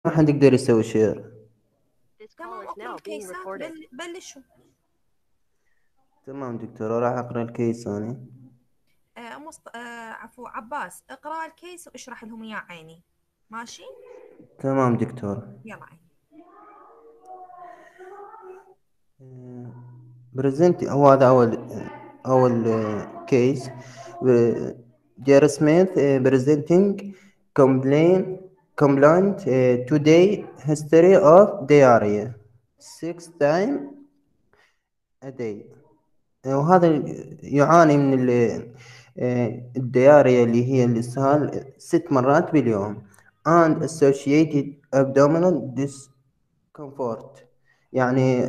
حد يقدر يسوي شير. تمام، اوكي، الكيسات بلشوا. تمام دكتور، راح اقرا الكيس انا. عفوا عباس، اقرا الكيس واشرح لهم اياه عيني. ماشي. تمام دكتور. يلا عيني. بريزنت، هو هذا اول كيس. جير سميث بريزنتينج كومبلين complaint today history of diarrhea 6 times a day. وهذا يعاني من الديارية اللي هي الإسهال 6 مرات باليوم and associated abdominal discomfort. يعني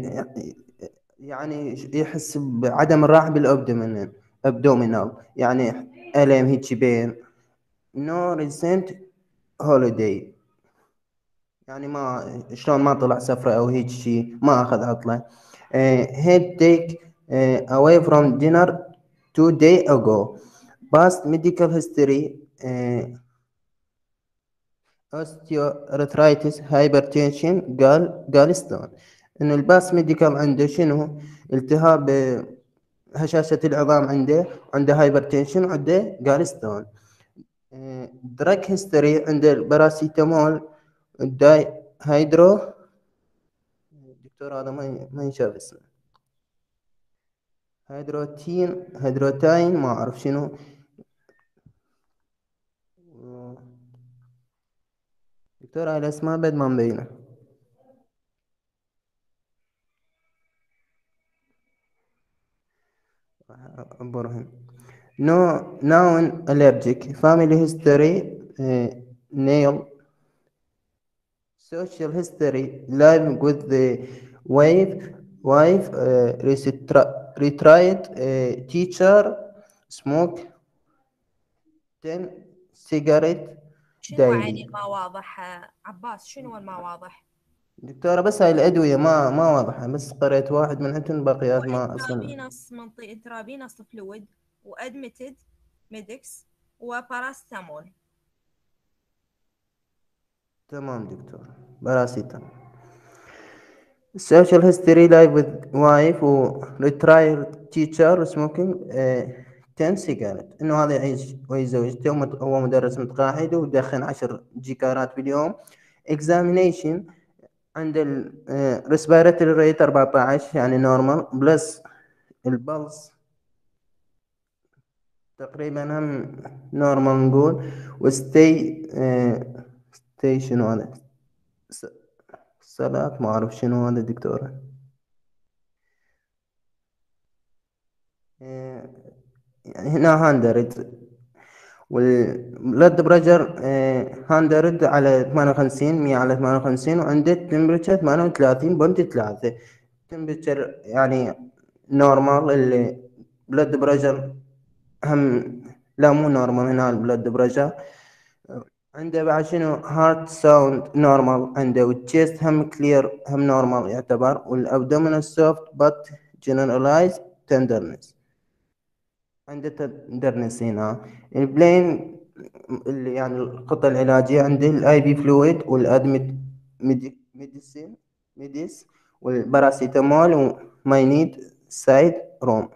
يحس بعدم الراحة بالأبدومينال، يعني ألم هيك بين. no recent holiday، يعني ما شلون ما طلع سفرة أو هيك شي، ما أخذ عطلة. head take away from dinner 2 days ago. past medical history osteoarthritis hypertension gallstone. إنه الباس ميديكال عنده شنو؟ التهاب هشاشة العظام عنده هايبرتنشن وعنده جالستون. دراج هيستوري عنده الباراسيتامول، الداي هيدرو. الدكتور هذا ما ينشاف اسمه. هيدروتاين ما أعرف شنو. دكتور هاي الأسماء بعد ما مبينة. أبرهن. No known allergic family history. nail social history live with the wife retired teacher smoke 10 cigarette شنو daily. عيني ما واضح عباس؟ شنو الما واضح؟ دكتورة بس هاي الأدوية ما واضحة، بس قريت واحد من عندهم، هو باقيات ما أصلا. انترافينوس، منطقة انترافينوس فلويد، وادمتد ميدكس، وباراستامول. تمام دكتور. باراسيتامول. social history life with wife و retired teacher smoking 10 cigarette. انه هذا يعيش ويا زوجته هو مدرس متقاعد ودخن 10 جيكارات باليوم. examination عند ال respiratory rate 14 يعني normal بلس البلس تقريبا هم نورمال نقول. وستي ستي شنو هذا؟ صلاة ما أعرف شنو هذا دكتورة. يعني هنا هاندرد، والبلد بريشر هاندرد على 58، 100 على 58، وعنده تمبرتشر 38.3. تمبرتشر يعني نورمال. البلد بريشر هم لا مو نورمال، هنا البلد بريشر عنده بعد شنو هارت ساوند نورمال عنده، والتشيست هم كلير هم نورمال يعتبر، والابدومينال سوفت بات جنرالايز تندرنس عنده تندرنس هنا. البلين اللي يعني الخطة العلاجية عنده الاي بي فلويد والادمت ميديسين ميديس والباراسيتامول وماينيد سايد روم.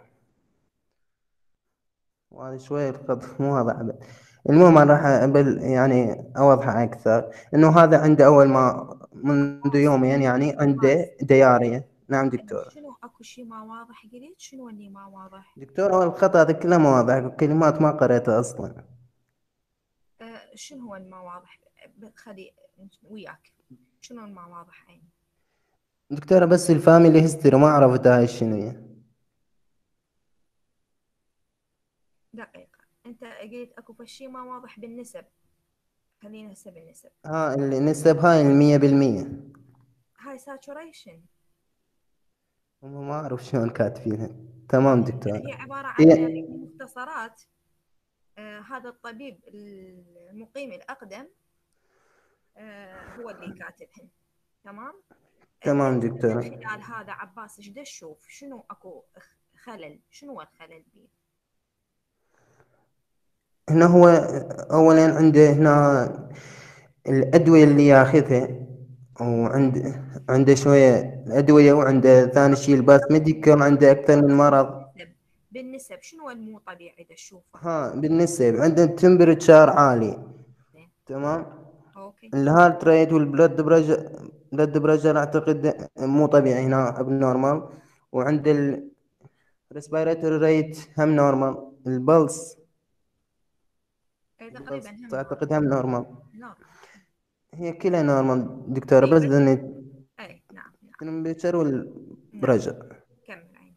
وهذا شوية الخط مو واضح بعد. المهم أنا راح يعني أوضحه أكثر. إنه هذا عنده أول ما منذ عباس يومين يعني عنده عباس، ديارية. نعم دكتور. شنو اكو شي ما واضح؟ قلت شنو اللي ما واضح؟ دكتور هو الخط هذا كله ما واضح، كلمات ما قريتها أصلا. شنو هو الما واضح؟ خلي وياك. شنو الما واضح عيني؟ دكتورة بس الفاميلي هيستوري ما عرفت هاي شنو هي. دقيقة، انت قلت اكو فشي ما واضح بالنسب. خلينا هسه بالنسب. النسب هاي 100%. هاي ساتوريشن. هم ما أعرف شلون كاتبينها. تمام دكتور. هي عبارة عن هي مختصرات. هذا الطبيب المقيم الأقدم هو اللي كاتبهن. تمام. انت تمام من دكتور. خلال هذا عباس ايش تشوف؟ شنو اكو خلل؟ شنو هو الخلل بيه؟ هنا هو أولا عنده هنا الأدوية اللي ياخذها عنده شوية الأدوية، وعنده ثاني شيء الباث ميديكال، عنده أكثر من مرض. بالنسب شنو المو طبيعي دا تشوفه؟ ها بالنسبة عنده تمبرتشار عالي. زين. تمام. اوكي. الهارت ريت والبلد بريشر، بلد بريشر أعتقد مو طبيعي هنا ابنورمال. وعند الريسبيراتوري ريت هم نورمال. البلس اي تقريبا البلس هم أعتقد هم نورمال. نورمال. هي كلها نورمال دكتورة، اي بس بس اي نعم نعم. التمبرتشر نعم. والبريشر. كمل عين.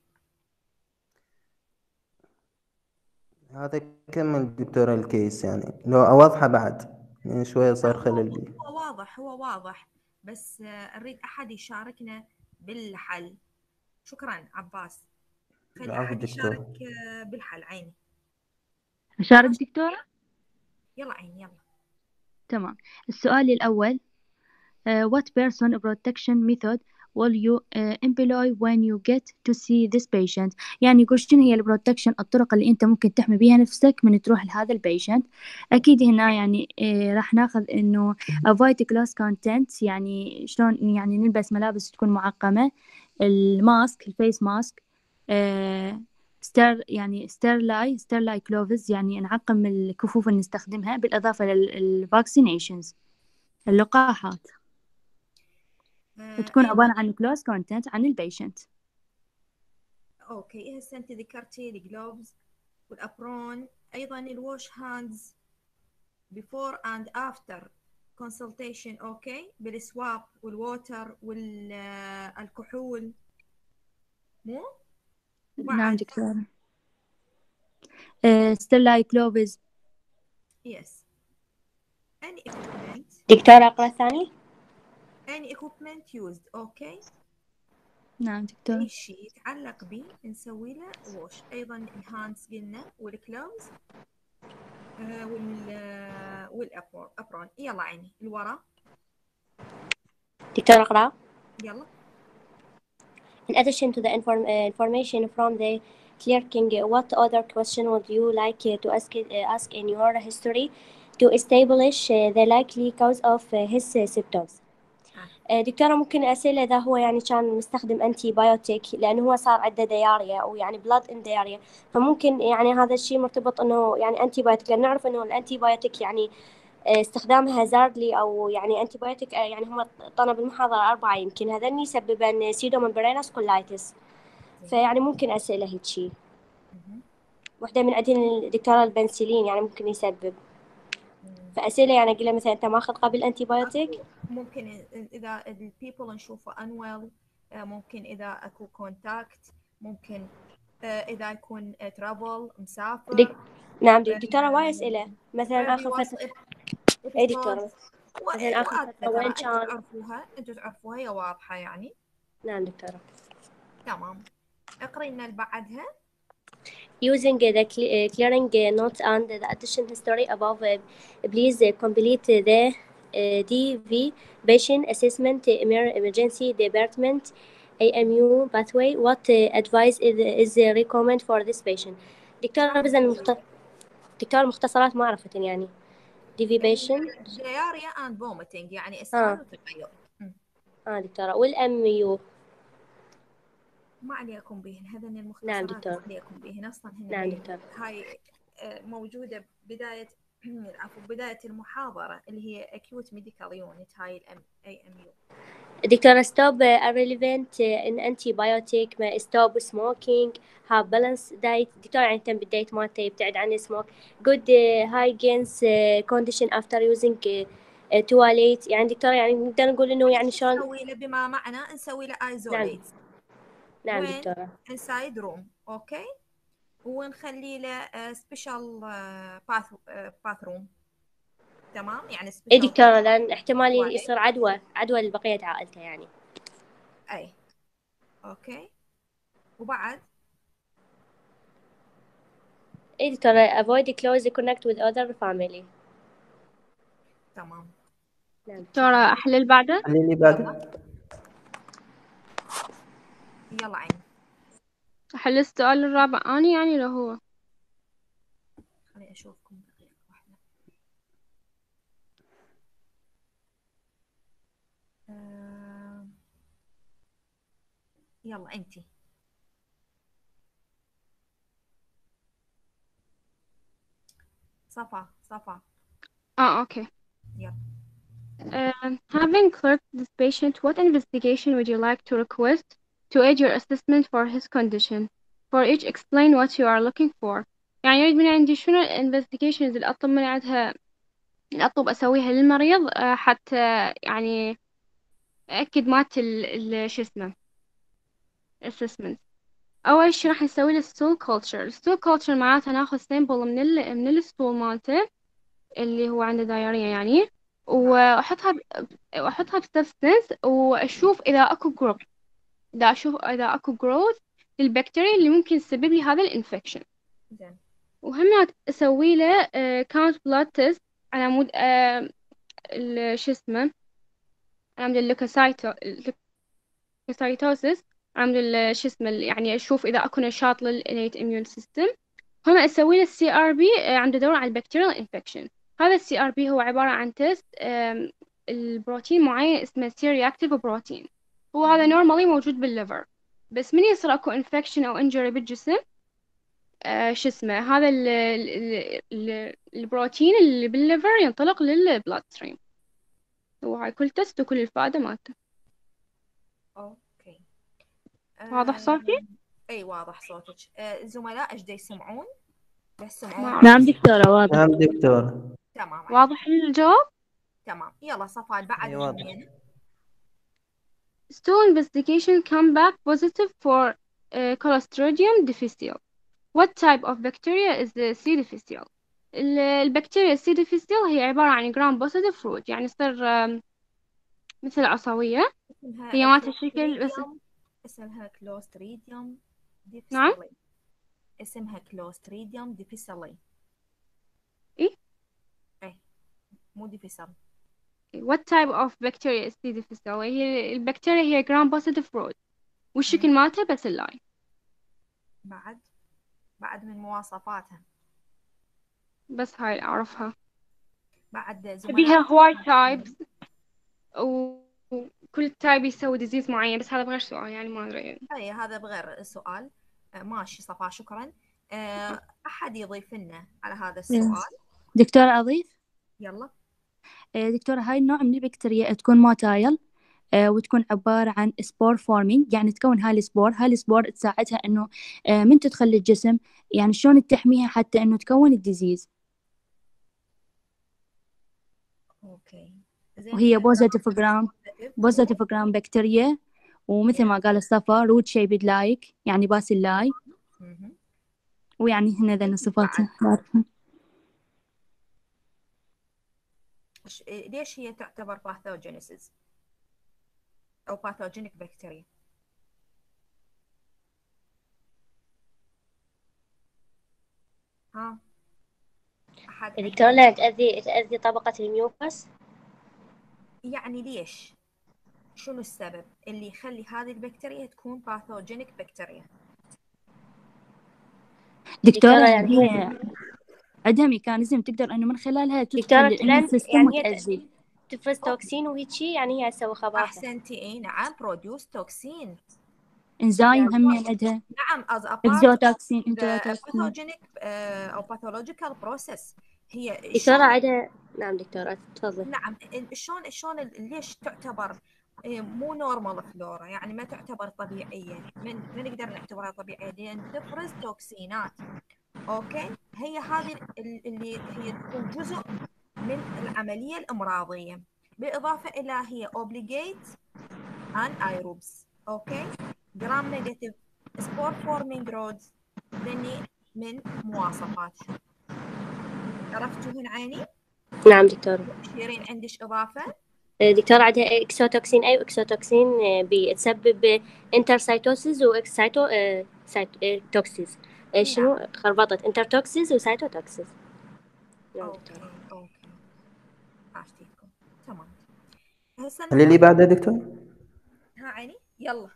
هذا كمل دكتورة الكيس، يعني لو واضحة بعد، يعني شوية لا صار خلل بي. هو واضح، هو واضح، بس نريد احد يشاركنا بالحل. شكرا عباس. خلي العفو احد يشارك دكتور. بالحل عيني. أشارك دكتورة؟ يلا عيني يلا. تمام. السؤال الأول what person protection method will you employ when you get to see this patient؟ يعني يقول شنو هي البروتكشن، الطرق اللي أنت ممكن تحمي بيها نفسك من تروح لهذا البيشنت. أكيد هنا يعني راح ناخذ إنه avoid class content، يعني شلون يعني نلبس ملابس تكون معقمة، الماسك الفيس ماسك، يعني ستيرلاي كلوفز، يعني نعقم الكفوف اللي نستخدمها، بالإضافة للفاكسينيشنز اللقاحات، تكون ايضا. عبارة عن close content عن البيشنت. اوكي هسه انت ذكرتي الجلوفز والابرون، ايضا الووش هاندز before and after consultation، اوكي بالسواب والووتر والكحول مو. نعم وبعد دكتورة. ستيرلاي كلوفز. يس. any equipment دكتورة أقرأ الثاني؟ any equipment used. اوكي نعم دكتورة. اي شيء يتعلق به نسوي له ووش. ايضا الهاندز قلنا والكلوز والابرون. يلا عيني الورا. دكتورة أقرأ. يلا. In addition to the information from the clerking, what other question would you like to ask in your history to establish the likely cause of his symptoms؟ دكتورة ممكن أسأل إذا هو يعني كان مستخدم أنتي بايوتيك، لأنه هو صار عنده دياريا أو يعني بلاد إن دياريا، فممكن يعني هذا الشيء مرتبط إنه يعني أنتي بايوتيك، لأن نعرف إنه الأنتي بايوتيك يعني استخدامها هازاردلي أو يعني أنتي بايوتيك يعني هم طنا بالمحاضرة 4 يمكن هذني يسببن سيدوممبرينس كولايتس، فيعني ممكن أسأله هيك شيء. وحدة من عندنا الدكتورة البنسلين يعني ممكن يسبب، فأسئلة يعني أقول له مثلا أنت ماخذ قبل أنتي بايوتيك؟ ممكن إذا البيبل نشوفه unwell، ممكن إذا أكو كونتاكت، ممكن إذا يكون ترافل مسافر. نعم دكتورة وايد أسئلة، مثلا آخر فترة. أي دكتورة مثلا آخر فترة وين أنتوا كان؟ تعرفوها، أنتوا تعرفوها هي واضحة يعني. نعم دكتورة. تمام. اقري لنا اللي بعدها. Using the clearing notes and the addition history above, please complete the DV patient assessment emergency department AMU pathway. What advice is recommend for this patient؟ دكتورة بس دكتور مختصرات ما عرفت يعني DV patient diarrhea and vomiting يعني اسهال وتغير. دكتورة والMU ما عليكم بهن، هذين المختصرات نعم دكتور. ما عليكم بهن اصلا. هن نعم دكتور. هاي موجوده بدايه العفو بدايه المحاضره اللي هي acute medical unit، هاي AMU. دكتورة stop irrelevant in antibiotic، ما stop smoking، have balance diet. دكتورة يعني تم بالدايت مالته يبتعد عن السموك، good hygiene condition after using toilet. يعني دكتورة يعني نقدر نقول إنه يعني شلون نسوي له بما معنى نسوي له isolate. نعم وين؟ دكتورة. inside room. اوكي ونخلي له سبيشال باثروم. تمام يعني اي سبيشال دكتورة لأن احتمال يصير عدوى لبقية عائلته يعني. اي اوكي. وبعد اي دكتورة avoid close connect with other family. تمام. دكتورة أحلل بعده. اللي بعده. يلا عيني. أحل السؤال الرابع أنا يعني لو هو. خليني أشوفكم دقيقة واحدة. يلا انتي. صفا. Okay. يلا. Having clerked this patient, what investigation would you like to request to aid your assessment for his condition? For each, explain what you are looking for. يعني يريد من عندي شنو investigations اللي أطلب من عندها، اللي أطلب أسويها للمريض حتى يعني أأكد مالت شو اسمه assessment. أول شي راح نسوي له stool culture. stool culture معناتها ناخذ sample من الستول مالته اللي هو عنده دايريا يعني، وأحطها بسبستنس وأشوف إذا أكو جروث، إذا أكو جروث للبكتيريا اللي ممكن تسبب لي هذا الانفكشن. زين. وهم أسوي له count blood test على مود شو اسمه، على مود اللوكوسايتوسيس، على مود شو اسمه يعني أشوف إذا أكو نشاط للإنيت immune system. هم أسوي له CRP عنده دور على البكتيريال انفكشن. هذا CRP هو عبارة عن تيست البروتين معين اسمه C-reactive بروتين، هو هذا نورمالي موجود بالليفر، بس من يصير اكو انفكشن او انجري بالجسم شو اسمه هذا البروتين اللي بالليفر ينطلق للبلاد ستريم. هو هاي كل تيست وكل الفائدة مالته. اوكي. واضح صوتي؟ اي واضح صوتك. الزملاء ايش دا يسمعون؟ ما يسمعون؟ أعرف. نعم دكتورة واضح. نعم دكتور. تمام. واضح الجواب؟ تمام. يلا صفاء بعد أي واضح. منين؟ Stool investigation come back positive for Clostridium difficile. What type of bacteria is the C difficile? البكتيريا C difficile هي عبارة عن gram positive fruit، يعني تصير مثل العصوية، هي مالت الشكل بس. اسمها كلوستريديوم نعم؟ ديفيسيلي. اسمها كلوستريديوم ديفيسيلي. إيه؟ اي مو ديفيسيل. What type of bacteria is C difficile؟ هي البكتيريا هي gram positive fruit، والشكل مالتها بس اللاي. بعد من مواصفاتها بس هاي أعرفها. بعد بيها زملاء. هواي تايبس وكل تايب يسوي ديزيز معين، بس هذا بغير سؤال يعني ما أدري. اي هذا بغير سؤال. ماشي صفاء شكرا. احد يضيف لنا على هذا السؤال؟ دكتورة أضيف؟ يلا. دكتورة هاي النوع من البكتيريا تكون موتايل، وتكون عبارة عن سبور فورمينج، يعني تكون هاي السبور تساعدها إنه من تدخل للجسم، يعني شلون تحميها حتى إنه تكون الديزيز. اوكي. وهي بوزيتيف جرام بكتيريا، ومثل ما قال صفا روت شيبد لايك، يعني باسيلاي، ويعني هنا ذن صفاتها. ليش هي تعتبر باثوجينيسيس او باثوجينيك بكتيريا؟ ها احد؟ دكتور لا تأذي طبقة الميوكس. يعني ليش؟ شنو السبب اللي يخلي هذه البكتيريا تكون باثوجينيك بكتيريا؟ دكتورة يعني هي عندها ميكانيزم تقدر انه من خلالها تدخل السيستم وتأذي، تفرز توكسين وهيجي، يعني هي تسوي خباثة. احسنتي. اي نعم، بروديوس توكسين، انزايم هم عندها. نعم. از اكزوتوكسين، باثوجينيك او باثولوجيكال بروسيس. هي دكتورة عندها. نعم دكتورة تفضل. نعم. شلون ليش تعتبر مو نورمال فلورا، يعني ما تعتبر طبيعية؟ ما نقدر نعتبرها طبيعية لأن تفرز توكسينات. أوكي. هي هذه اللي هي تكون جزء من العملية الإمراضية، بالإضافة إلى هي obligate anaerobes. أوكي. جرام نيجاتيف سبور فورمينج رودز ذني من مواصفاتها. عرفتوهن عيني؟ نعم دكتورة. شيرين عندش إضافة؟ دكتورة عندها إكسوتوكسين A وإكسوتوكسين B تسبب انترسايتوسيس وإكسايتوكسيس. شنو خربطت انترتوكسيس وسايتوتوكسيس. اوكي. عرفتيكم تمام. اللي بعده دكتور؟ ها عيني. يلا.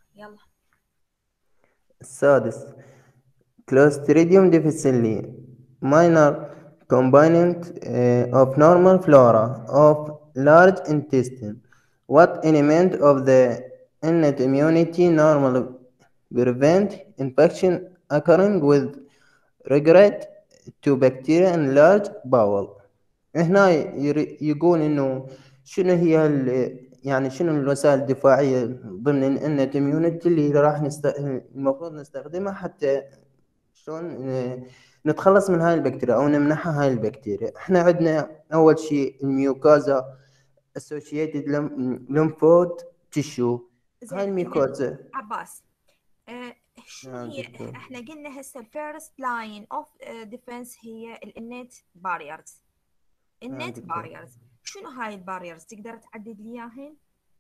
السادس Clostridium difficile minor component of normal flora of large intestine. What element of the innate immunity prevent infection occurring with regard to bacteria in large bowel. هنا يقول إنه شنو هي يعني شنو الوسائل الدفاعية ضمن الإنت immunity اللي راح المفروض نستخدمها حتى شلون نتخلص من هاي البكتيريا أو نمنحها هاي البكتيريا. إحنا عندنا أول شيء الميوكازا associated lymphoid tissue. هاي زين الميوكازا عباس، شنو هي؟ دكتور. احنا قلنا هسه الفيرست لاين اوف ديفنس هي الانيت باريرز. النت دكتور. باريرز، شنو هاي الباريرز؟ تقدر تعدد لي اياهن؟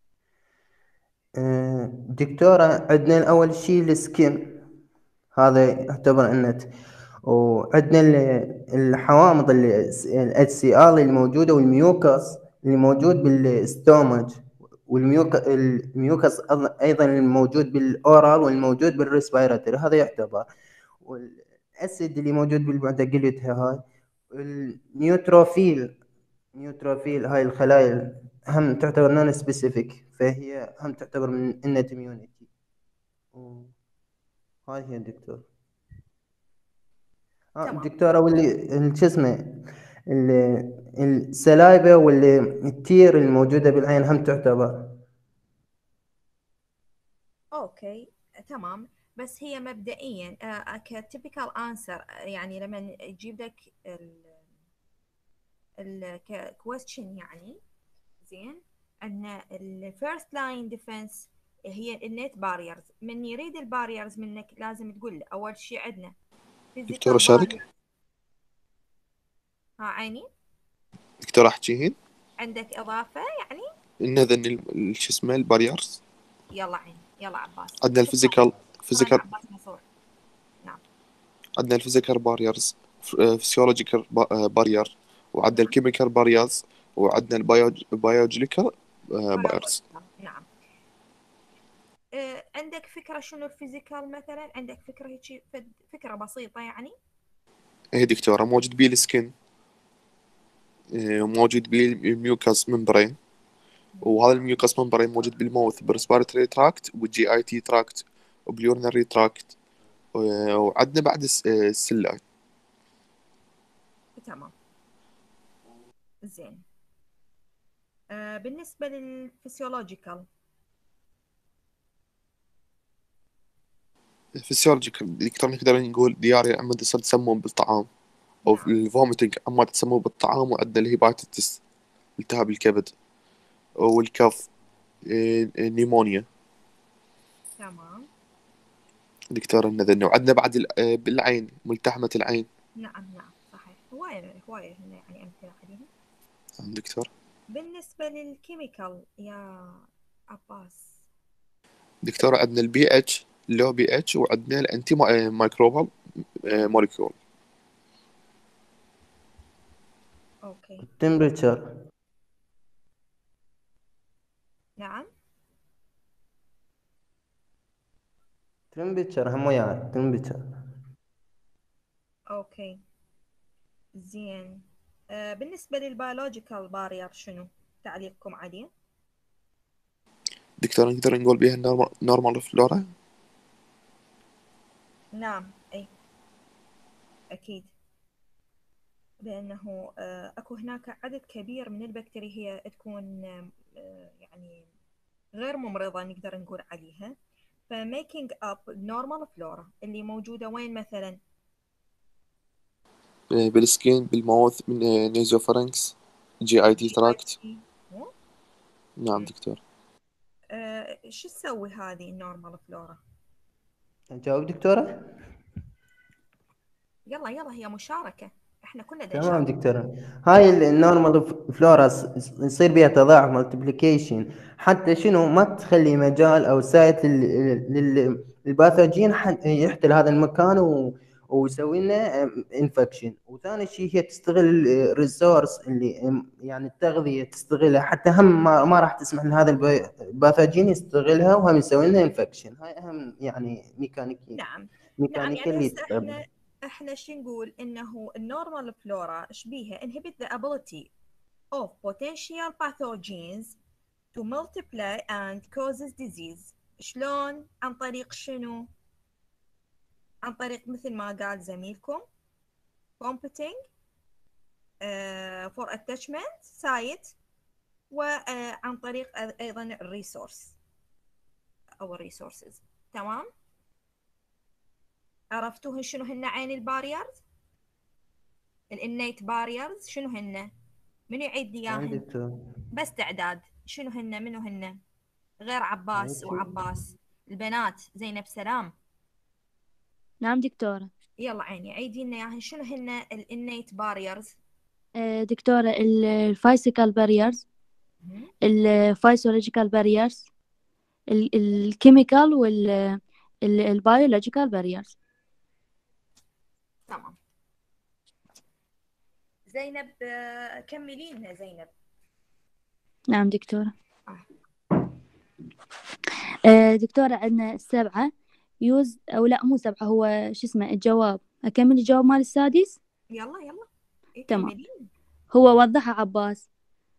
دكتورة، عندنا أول شيء السكين، هذا يعتبر النت. وعندنا الحوامض اللي HCl اللي موجودة، والميوكس اللي موجود بالستومج، الميوكس أيضا الموجود بالأورال والموجود بالريسبيراتوري، هذا يعتبر. والأسيد اللي موجود بالمعتقلات هاي. النيوتروفيل هاي الخلايا هم تعتبر نون سبيسيفيك، فهي هم تعتبر من النت immunity. هاي هي دكتور. تمام. دكتورة، واللي شو اسمه السلايبة واللي التير الموجودة بالعين هم تعتبر. اوكي تمام. بس هي مبدئيا كتيبيكال انسر، يعني لما يجيب لك الكويستشن يعني زين ان الفيرست لاين ديفنس هي النت باريرز. من يريد الباريرز منك لازم تقول له اول شيء عندنا دكتورة شارك. ها عيني. دكتورة احكيهن. عندك اضافه يعني؟ إن شو اسمه الباريرز. يلا عيني، يلا عباس. عندنا الفيزيكال عباس مصور. نعم. عندنا الفيزيكال باريرز، فيسيولوجيكال بارير، وعندنا الكيميكال باريرز، وعندنا البيولوجيكال باريرز. نعم. عندك فكرة شنو الفيزيكال مثلا؟ عندك فكرة هيك فكرة بسيطة يعني؟ ايه دكتورة، موجود بيه السكين، موجود بيه الميوكاس ممبرين، وهذا الميوكاس ممبرين موجود بالموث، بالريسبيراتوري تراكت، والجي اي تي تراكت، وباليورنري تراكت، وعندنا بعد السلاي. تمام. زين. بالنسبة للفسيولوجيكال، الفسيولوجيكال دكتور نقدر نقول دياريا اما تسمون بالطعام، او نعم. الفوميتنج اما تسموه بالطعام، وعندنا الهيباتيتس التهاب الكبد، والكف، نيمونيا. تمام. دكتور النذن. وعندنا بعد بالعين، ملتحمة العين. نعم صحيح. هواية هنا يعني أمثلة عليها. دكتور. بالنسبة للكيميكال يا عباس. دكتور عندنا البي اتش، اللو بي اتش، وعندنا الانتي مايكروبال موليكيول. اوكي. temperature. نعم. temperature هم وياي temperature. اوكي زين. بالنسبة للبيولوجيكال بارير شنو تعليقكم عليه؟ دكتور نقدر نقول بها نورمال فلورا. نعم اي اكيد، لانه اكو هناك عدد كبير من البكتيريا هي تكون يعني غير ممرضة نقدر نقول عليها. فميكينج اب نورمال فلورا اللي موجودة وين مثلا؟ بالسكين، بالماوث، من نيزوفارنكس، جي اي تي تراكت. نعم دكتور. شو تسوي هذه النورمال فلورا؟ نجاوب دكتورة؟ يلا هي مشاركة، احنا كلنا تمام دكتورة. هاي النورمال فلورا يصير بها تضاعف مالتيبليكيشن، حتى شنو ما تخلي مجال او سايت للباثوجين يحتل هذا المكان ويسوي لنا انفكشن. وثاني شيء هي تستغل الريسورس اللي يعني التغذية تستغلها، حتى هم ما راح تسمح لهذا الباثوجين يستغلها وهم يسوي لنا انفكشن. هاي اهم يعني ميكانيكي. نعم ميكانيكي يعني اللي هسه احنا شو نقول؟ انه النورمال فلورا شبيها inhibit the ability of potential pathogens to multiply and causes disease. شلون؟ عن طريق شنو؟ عن طريق مثل ما قال زميلكم computing for attachment site، وعن طريق أيضا الريسورس أو الريسورسز. تمام، عرفتوه شنو هن عين الباريرز؟ الانيت باريرز شنو هن؟ منو يعيد لي نعم اياهن؟ دكتور. بس تعداد شنو هن؟ منو هن غير عباس وعباس؟ البنات زينب سلام. نعم دكتورة. يلا عيني عيدي لنا اياهن شنو هن الانيت باريرز؟ دكتورة الفايسيكال باريرز، الفايسيولوجيكال باريرز، الكيميكال والبيولوجيكال باريرز. تمام زينب، كملي لنا زينب. نعم دكتورة. دكتورة عندنا 7 يوز، أو لا مو 7، هو شو اسمه الجواب. أكمل الجواب مال السادس. يلا يلا تمام. كملي. هو وضحها عباس.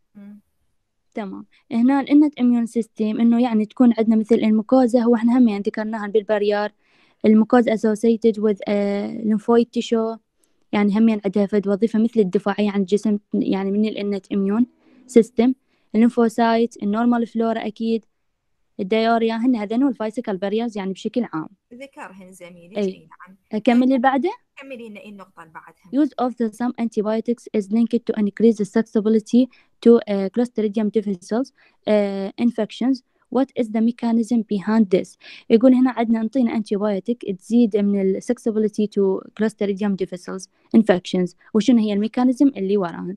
تمام. هنا الانت اميون سيستم انه يعني تكون عندنا مثل الميكوزا، هو احنا هم يعني ذكرناها بالبريار. الميكوزا associated with lymphoid tissue، يعني هم يعني عندها فد وظيفة مثل الدفاعية عن الجسم، يعني من الانت اميون سيستم. الليمفوسايت، النورمال فلورا اكيد، الديوريا، هن هذين والفايسيكال باريرز يعني بشكل عام. ذكرهن زميلك. اي اي نعم. اكمل اللي بعده. كملي لنا النقطة اللي بعدها. Use of the some antibiotics is linked to increase the susceptibility to Clostridium difficile infections. What is the mechanism behind this؟ يقول هنا عندنا نعطينا antibiotic تزيد من ال susceptibility to Clostridium difficile infections. وشنو هي الميكانيزم اللي وراهن؟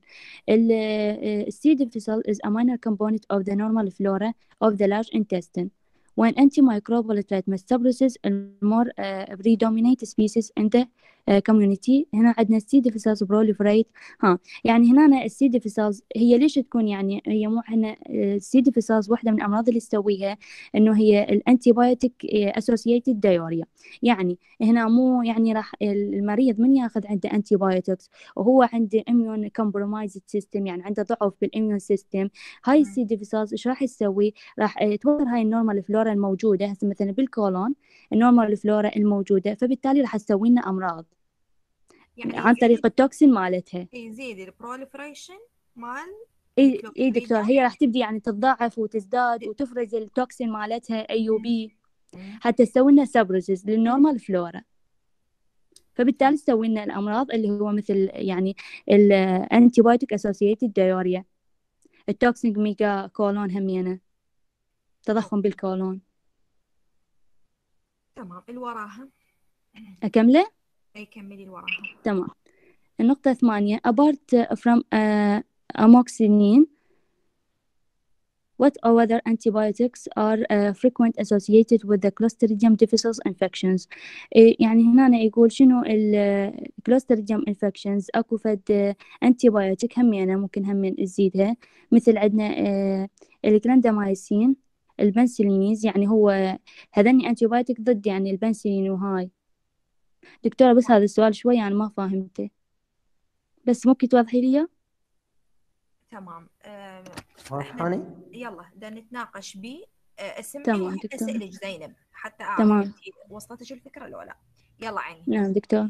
ال C. difficile is a minor component of the normal flora of the large intestine. When antimicrobial treatment suppresses more predominant species in the community. هنا عندنا السي ديفيسالز بروليفريت. يعني هنا السي ديفيسالز هي ليش تكون، يعني هي مو احنا السي ديفيسالز واحدة من الأمراض اللي تسويها إنه هي الأنتيبيوتيك أسوسييتد دايوريا. يعني هنا مو يعني راح المريض من ياخذ عنده أنتيبيوتكس وهو عنده إميون كومبرومايزد سيستم، يعني عنده ضعف بالإميون سيستم. هاي السي ديفيسالز إيش راح تسوي؟ راح توفر هاي النورمال فلورا الموجودة هسه مثلا بالكولون، النورمال فلورا الموجودة، فبالتالي راح تسوي لنا أمراض يعني عن طريق التوكسين مالتها. يزيد البروليفريشن مال اي دكتور، هي راح تبدي يعني تتضاعف وتزداد وتفرز التوكسين مالتها AUB حتى تسوي لنا سبرزز للنورمال فلورا، فبالتالي تسوي لنا الأمراض اللي هو مثل يعني الانتيبيوتيك اسوسييتد دايوريا، التوكسيك ميجا كولون همينة، تضخم بالكولون. تمام. الوراها أكمله؟ اي كملي الوراها. تمام. النقطة 8 apart from amoxicillin what other antibiotics are frequent associated with the Clostridium difficile infections؟ يعني هنا يقول شنو ال Clostridium infections اكو فد antibiotic همينة ممكن هم نزيدها، مثل عندنا الكلاندامايسين، البنسلينيز، يعني هو هذني antibiotic ضد يعني البنسلين وهاي. دكتورة بس هذا السؤال شوي أنا ما فاهمته، بس ممكن توضحي لي؟ تمام. واضحاني؟ يلا بدنا نتناقش بيه. اسمعي تمام حتى دكتور. اسألك زينب حتى اعرف تمام. انت وصلتك الفكرة لو لا. يلا عيني. نعم دكتور.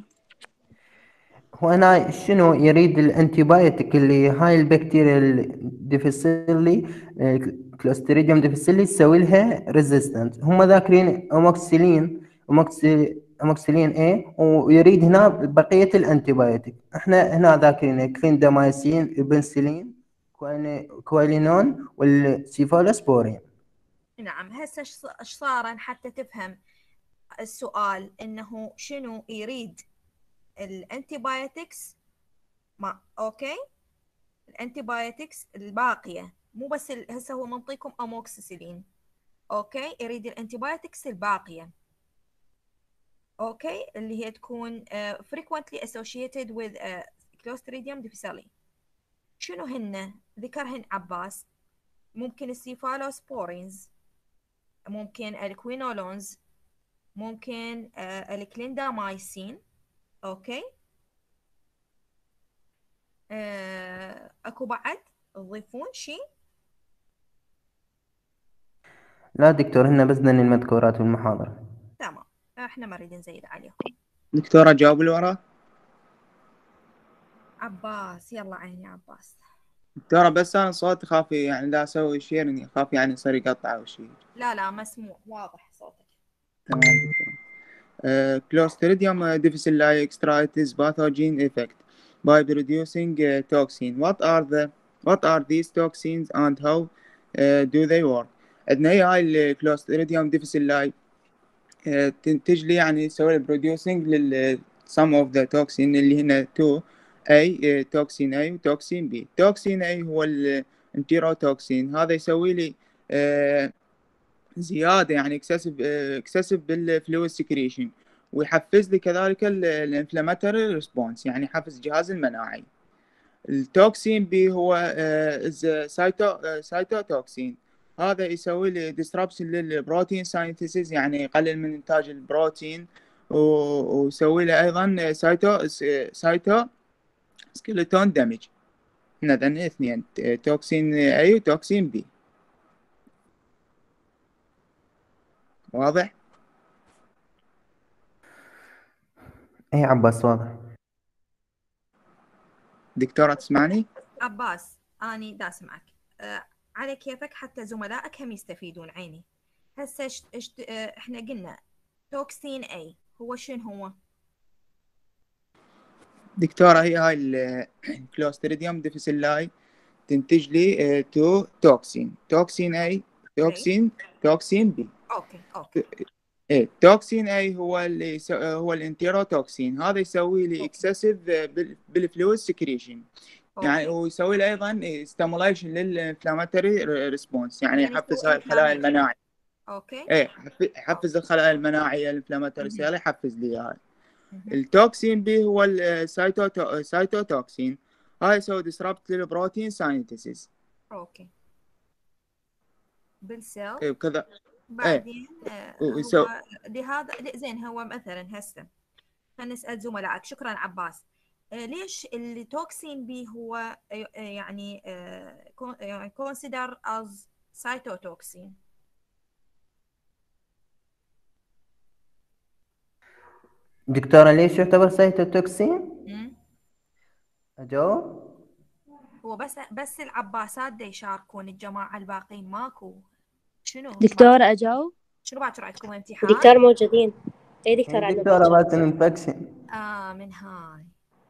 هنا شنو يريد الانتيبايوتيك اللي هاي البكتيريا الديفيسيلي كلوستريديوم ديفيسيلي تسوي لها ريزيستنت. هم ذاكرين اموكسيلين اي، ويريد هنا بقيه الانتيبايوتيك. احنا هنا ذاكرين كليندامايسين، البنسلين، كويلينون، والسيفالوسبورين. نعم. هسه ايش صار حتى تفهم السؤال انه شنو يريد الانتيبايوتكس. ما اوكي، الانتيبايوتكس الباقيه مو بس هسه هو منطيكم اموكسيسيلين. اوكي، يريد الانتيبايوتكس الباقيه. اوكي، اللي هي تكون frequently associated with Clostridium difficile. شنو هن؟ ذكرهن عباس. ممكن السيفالوسبورينز، ممكن الكوينولونز، ممكن الكليندامايسين. اوكي. اكو بعد تضيفون شيء؟ لا دكتور، هن بس ذني المذكورات بالمحاضرة. تمام، احنا ما نريد نزيد عليكم. دكتورة جاوب اللي وراه. عباس يلا عيني عباس. دكتورة بس أنا صوتي خافي يعني لا أسوي شير خاف يعني يصير يقطع أو شيء. لا مسموع واضح صوتك. تمام دكتورة. Clostridium difficile extract pathogen effect by producing toxin. What are these toxins and how do they work؟ عندنا هاي الكلوستريديوم difficile تنتج لي يعني تسوي producing لل some of the toxin اللي هنا 2 A توكسين A وتوكسين B. توكسين A هو الانتيروتوكسين، هذا يسوي لي زيادة يعني excessive بالفلويد سكريشن، ويحفز لي كذلك الانفلاماتوري ريسبونس يعني يحفز الجهاز المناعي. التوكسين بي هو سايتوتوكسين، هذا يسوي لي disruption للبروتين ساينثيسيس يعني يقلل من إنتاج البروتين، ويسوي له أيضا سايتو سكيلتون دامج. هنا اثنين توكسين A وتوكسين B. واضح؟ اي عباس واضح. دكتورة تسمعني؟ عباس اني دا اسمعك. على كيفك حتى زملائك هم يستفيدون عيني. هسه احنا قلنا توكسين A هو شنو هو؟ دكتورة هي هاي الكلوستريديوم ديفيسيلاي تنتج لي تو توكسين، توكسين A توكسين B. اوكي. ايه توكسين A هو اللي هو الانتيروتوكسين، هذا يسوي لي اكسسيف بالفلويد سكريشن يعني، ويسوي لي ايضا ستيموليشن للانفلاماتوري ريسبونس يعني يحفز هاي الخلايا المناعية. اوكي. ايه يحفز الخلايا المناعية الانفلاماتوري سيل يحفز لي هاي. التوكسين بي هو السايتوتوكسين، هاي يسوي ديسربت للبروتين ساينثيسيس. اوكي. بالسيل. ايه وكذا. بعدين هو لهذا زين هو مثلا هسه خلينا نسأل زملائك. شكرا عباس. ليش التوكسين بي هو يعني consider as cytotoxin؟ دكتورة ليش يعتبر سايتوتوكسين؟ أجاوب؟ هو بس العباسات دا يشاركون، الجماعة الباقين ماكو. شنو؟ دكتورة أجاوب؟ شنو باكر عندكم امتحان؟ دكتور موجودين. اي دكتور عندنا دكتورة باتن انفكشن. من هاي.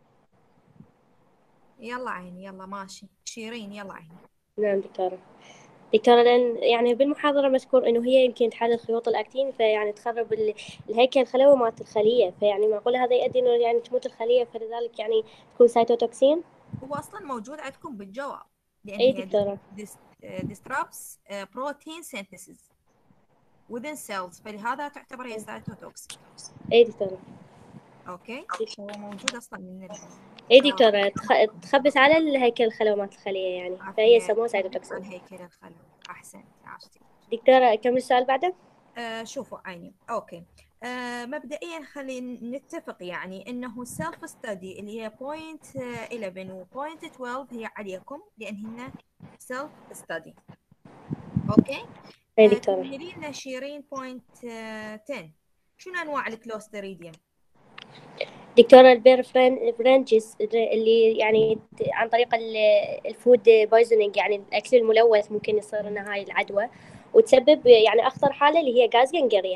يلا عيني يلا ماشي. شيرين يلا عيني. نعم دكتورة لأن يعني بالمحاضرة مذكور إنه هي يمكن تحلل خيوط الأكتين فيعني تخرب الهيكل الخلوي مالت الخلية، فيعني معقول هذا يؤدي إنه يعني تموت الخلية، فلذلك يعني تكون سايتوتوكسين. هو أصلا موجود عندكم بالجواب لأن أي هي دكتورة disrupts protein synthesis within cells، فلهذا تعتبر هي سايتوتوكسين. أي دكتورة. أوكي. هو موجود أصلا من اي دكتورة تخبس على الهيكل الخلوي مالت الخلية يعني، فهي يسموها سايتوتوكسين. الهيكل الخلوي. أحسنت عرفتي. دكتورة كمل السؤال بعده. شوفوا عيني. أوكي. مبدئيا خلينا نتفق يعني إنه self study اللي هي point 11 و point 12 هي عليكم لأنهن self study. أوكي. اي دكتورة. تكملي لنا شيرين point 10. شنو أنواع الكلوستريديوم؟ دكتورة البرنجز اللي يعني عن طريق الفود بايزنينج يعني الأكل الملوث ممكن يصير لنا هاي العدوى وتسبب يعني أخطر حالة اللي هي غاز جنجريا.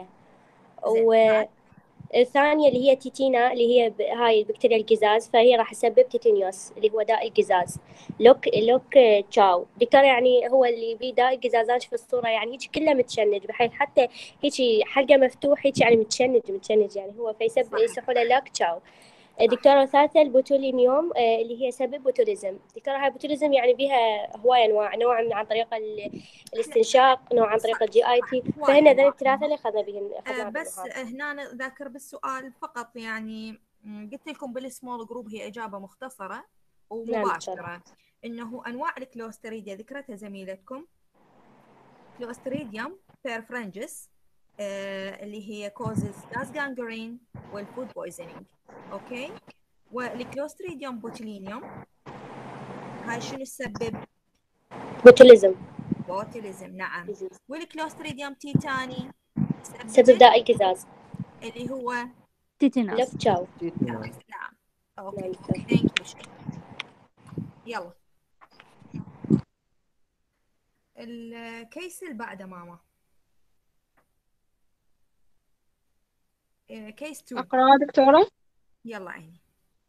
والثانية اللي هي تيتينا اللي هي هاي البكتيريا القزاز، فهي راح تسبب تيتانيوس اللي هو داء القزاز. لوك تشاو دكتور يعني هو اللي بيه داء القزازان في الصورة يعني هيك كله متشنج بحيث حتى هيك حلقة مفتوح هيك يعني متشنج يعني هو فيسبب يصحوا لوك تشاو. دكتورة ثالثة البوتولينيوم اللي هي سبب بوتوليزم. دكتورة هاي بوتوليزم يعني بها هواية أنواع عن طريق الاستنشاق، نوع عن طريق GIT، فهنا ذول الثلاثة اللي أخذنا بهن. بس هنا ذاكر بالسؤال فقط يعني قلت لكم بالسمول جروب هي إجابة مختصرة ومباشرة. إنه أنواع الكلوستريديا ذكرتها زميلتكم. كلوستريديوم بيرفرنجس اللي هي causes gas gangrene والفود poisoning. اوكي. والكلوستريديوم بوتولينيوم هاي شنو السبب؟ بوتوليزم. نعم. والكلوستريديوم تيتاني سبب داء القزاز اللي هو تيتانوس. لوك تيتانوس. نعم. اوكي نعم. ثانك يو. يلا الكيس اللي بعده ماما. كيس 2. أقرأ دكتورة. يلا عيني.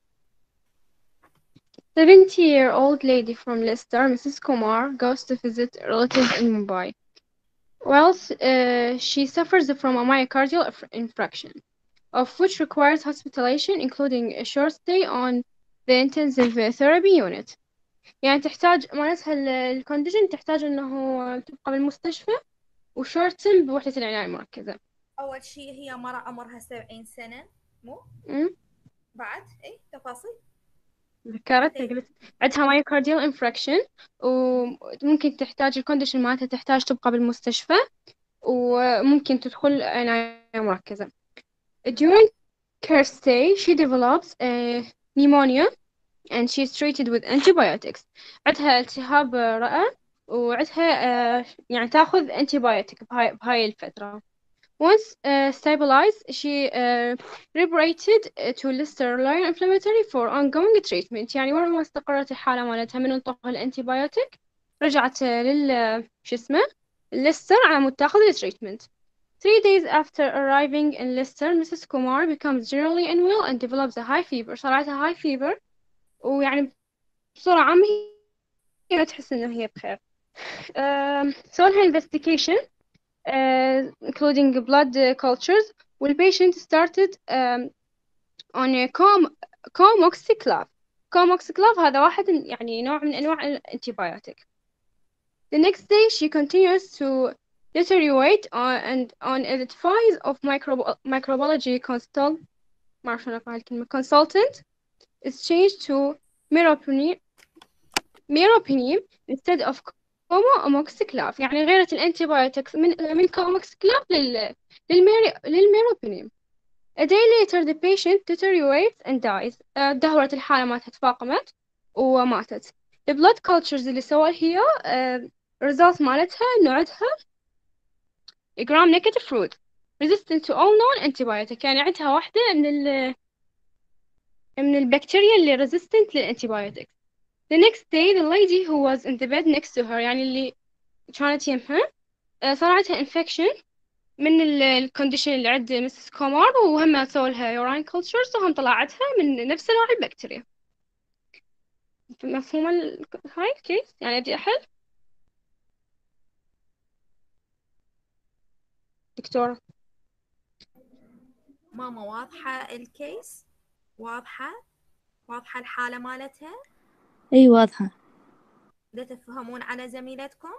70-year-old lady from Leicester, Mrs. Kumar, goes to visit a relative in Mumbai. Well, she suffers from a myocardial infarction, of which requires hospitalization, including a short stay on the intensive therapy unit. يعني تحتاج معناتها الكونديشن تحتاج إنه تبقى بالمستشفى وشورت تيرم بوحدة العناية المركزة. اول شيء هي مرة عمرها 70 سنة مو بعد اي تفاصيل ذكرت قلت عندها مايوكارديال انفراكشن وممكن تحتاج الكونديشن معناتها تحتاج تبقى بالمستشفى وممكن تدخل عناية مركزة. During her stay she develops pneumonia and she is treated with antibiotics. عندها التهاب رئة وعندها يعني تاخذ antibiotic بهاي الفترة. Once stabilized, she reported to Leicester Lion Inflammatory for ongoing treatment. يعني ورا ما استقرت الحالة مالتها من انطوها الانتيبيوتيك رجعت شو اسمه ليستر على مود تاخذ التريتمنت. 3 days after arriving in Leicester, Mrs. Kumar becomes generally unwell and develops a high fever. صار عندها high fever ويعني بصورة عامة هي تحس إنه هي بخير. سووا لها investigation including blood cultures والpatient started on a comoxiclav. comoxiclav هذا واحد يعني نوع من أنواع الانتيبيوتيك. The next day she continues to deteriorate and on advice of microbiology consultant is changed to meropenem instead of comoxiclav. يعني غيرت الانتيبيوتكس من comoxiclav للميروبينيم. A day later the patient deteriorates and dies. دهورت الحالة مالتها تفاقمت وماتت. The blood cultures اللي سووها هي results مالتها إنه عندها gram negative fruit resistant to all known antibiotic. يعني عندها واحدة من البكتيريا اللي resistant للانتيبيوتكس. The next day the lady who was in the bed next to her يعني اللي كانت يمها صار عندها infection من الكونديشن اللي عند مسز كومار وهم سووا لها يوراين كلتشرز وهم طلعتها من نفس نوع البكتيريا. مفهوم هاي الكيس؟ يعني أبدي أحل دكتورة. ماما واضحة الكيس؟ واضحة الحالة مالتها؟ أي واضحة. لا تفهمون على زميلتكم؟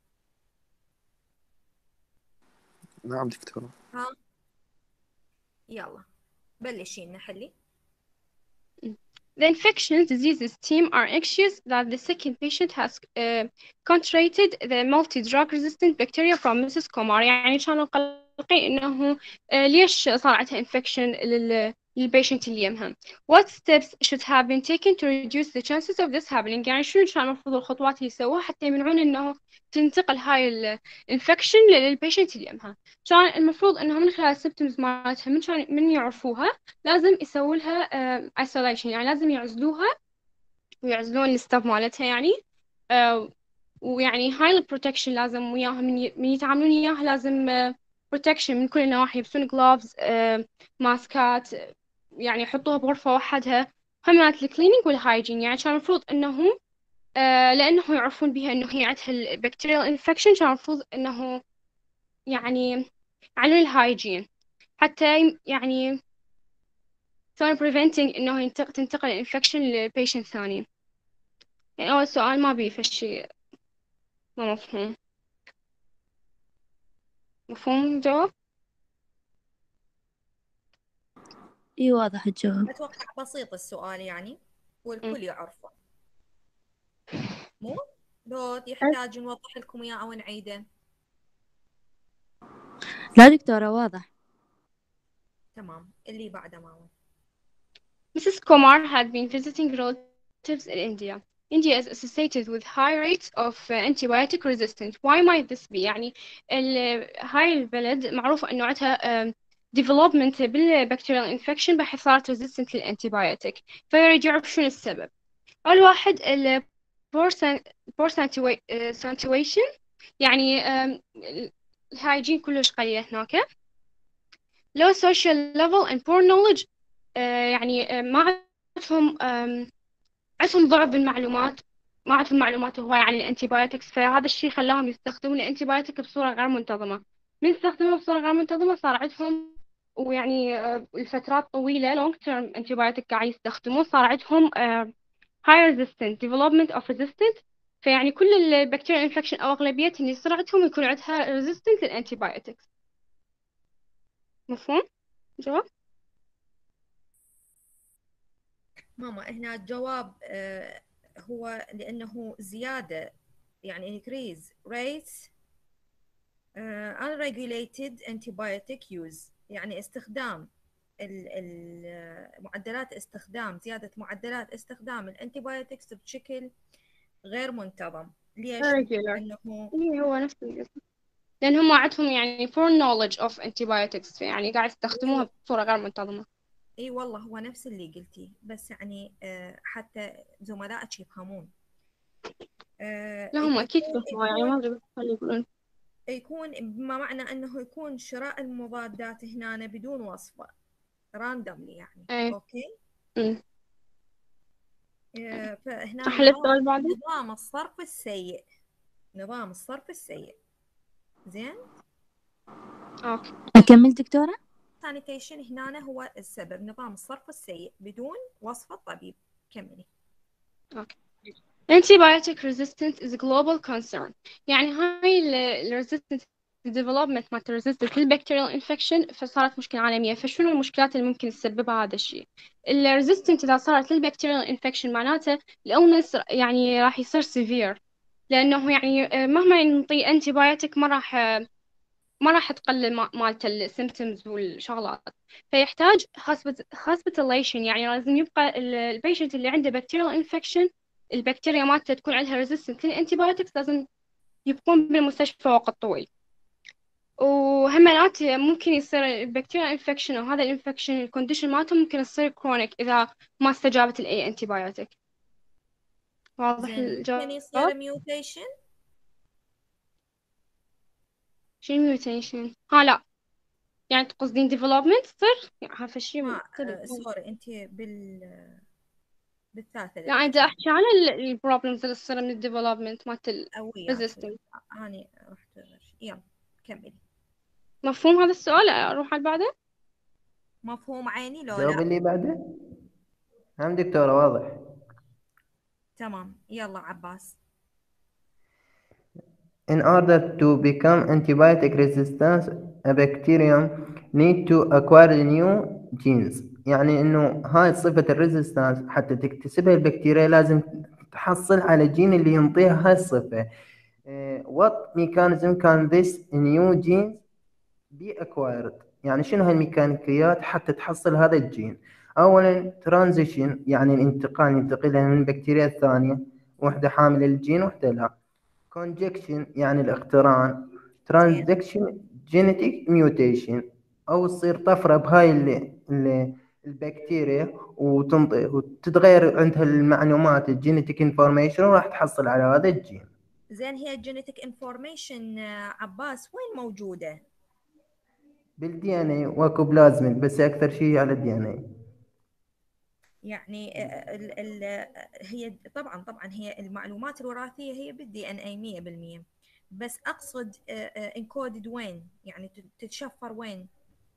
نعم دكتورة. ها يلا بلشي نحلي. The infectious diseases team are anxious that the second patient has contracted the multi-drug resistant bacteria from Mrs. Kumar. يعني كانوا قلقين إنه ليش صار عندها infection للبيشنت اللي يمها. What steps should have been taken to reduce the chances of this happening؟ يعني شنو كان المفروض الخطوات اللي يسووها حتى يمنعون إنه تنتقل هاي الانفكشن للبيشنت اللي يمها. كان المفروض إنه من خلال السيمبتومز مالتها من يعرفوها لازم يسووا لها isolation. يعني لازم يعزلوها ويعزلون الستاف مالتها يعني ويعني هاي البروتكشن لازم وياها من يتعاملون وياها لازم بروتكشن من كل النواحي يلبسون جلوفز ماسكات يعني يحطوها بغرفة وحدها همات الكلينينج والهايجين. يعني كان المفروض انهم لانه يعرفون بها انه هي عندها البكتيريال انفكشن كان المفروض انه يعني يعلمون الهايجين حتى يعني يسوون preventing انه تنتقل الانفكشن لبيشنت ثاني. يعني اول سؤال ما بيه فشي ما مفهوم. مفهوم جواب؟ إي واضح الجواب. أتوقع بسيط السؤال يعني والكل يعرفه مو؟ لو يحتاج نوضح لكم إياه أو نعيده؟ لا دكتورة واضح. تمام. اللي بعده ماما. Mrs. Kumar had been visiting relatives in India. India is associated with high rates of antibiotic resistance. Why might this be؟ يعني هاي البلد معروفة إنه عندها development بالبكتيريال infection بحيث صارت resistant للأنتيبيوتيك. فيريد يعرف شنو السبب. أول واحد ال poor sanitation، يعني الهايجين كلش قليل هناك. low social level and poor knowledge، يعني ما عندهم ضعف بالمعلومات، ما عندهم معلومات هواية عن الانتيبيوتكس، فهذا الشيء خلاهم يستخدمون الانتيبيوتك بصورة غير منتظمة. من استخدموها بصورة غير منتظمة صار عندهم، ويعني لفترات طويلة long term antibiotic قاعد يستخدمون، صار عندهم high resistant development of resistant. فيعني كل البكتيريا infection أو أغلبيتها اللي يصير عندهم يكون عندها resistant للانتيبيوتكس. مفهوم؟ جواب؟ ماما هنا الجواب هو لأنه زيادة، يعني increase rates unregulated antibiotic use، يعني استخدام معدلات استخدام، زيادة معدلات استخدام الانتيبيوتكس بشكل غير منتظم. ليش؟ regular. لأنه إيه هو نفس القصة، لأن هم عندهم يعني poor knowledge of antibiotics، يعني قاعد يستخدموها بصورة غير منتظمة. اي والله هو نفس اللي قلتيه، بس يعني حتى زملائك يفهمون. لا هم أكيد فهموا، يعني ما أدري بس اللي يقولون. يكون بما معنى انه يكون شراء المضادات هنا بدون وصفة راندوملي يعني. إيه. اوكي. أمم. فهنا أحل السؤال بعده. نظام الصرف السيء، نظام الصرف السيء. زين. أوكي. أكمل دكتورة؟ سانيتيشن هنا هو السبب، نظام الصرف السيء بدون وصفة طبيب. كملي. أوكي. Antibiotic resistance is a global concern. يعني هاي resistance development مالت resistance للبكتيريال infection فصارت مشكلة عالمية. فشنو المشكلات اللي ممكن تسببها هذا الشيء؟ resistant إذا صارت للبكتيريال infection معناته الأونس يعني راح يصير severe، لأنه يعني مهما نعطي antibiotic ما راح تقلل مالته السيمتومز والشغلات. فيحتاج hospitalization، يعني لازم يبقى البيشنت اللي عنده bacterial infection البكتيريا مالته تكون عندها resistant للانتيبيوتكس لازم يبقون بالمستشفى وقت طويل. وهمنات ممكن يصير البكتيريا انفكشن او هذا الانفكشن الكونديشن مالته ممكن تصير كرونيك اذا ما استجابت لاي انتيبيوتيك. واضح زين الجواب؟ ممكن يصير ميوتيشن. شنو ميوتيشن؟ لا يعني تقصدين ديفلوبمنت تصير يعني هذا الشيء سوري انت بالثالثة لا أنا بدي أحكي عن البروبلمز اللي تصير من الديفلوبمنت مالت الريزيستنس. أنا رحت يلا كملي. مفهوم هذا السؤال؟ أروح على بعده. مفهوم عيني لو جاوب لا؟ اللي بعده. نعم دكتورة واضح. تمام يلا عباس. In order to become antibiotic resistant, a bacterium need to acquire new genes. يعني إنه هاي صفة الريزيستانس حتى تكتسبها البكتيريا لازم تحصل على الجين اللي ينطيها هاي الصفة. What mechanism can this new gene be acquired؟ يعني شنو هالميكانيكيات حتى تحصل هذا الجين؟ أولا transition، يعني الانتقال ينتقلها من البكتيريا الثانية، وحدة حاملة للجين وحدة لا. conjunction يعني الاقتران. transduction genetic mutation، أو تصير طفرة بهاي البكتيريا وتتغير عندها المعلومات الجينيتيك انفورميشن وراح تحصل على هذا الجين. زين هي الجينيتيك انفورميشن عباس وين موجودة؟ بالدي ان اي واكو بلازميد، بس اكثر شيء على الدي ان اي. يعني هي طبعا هي المعلومات الوراثية هي بالدي ان اي 100%، بس اقصد انكودد وين، يعني تتشفر وين؟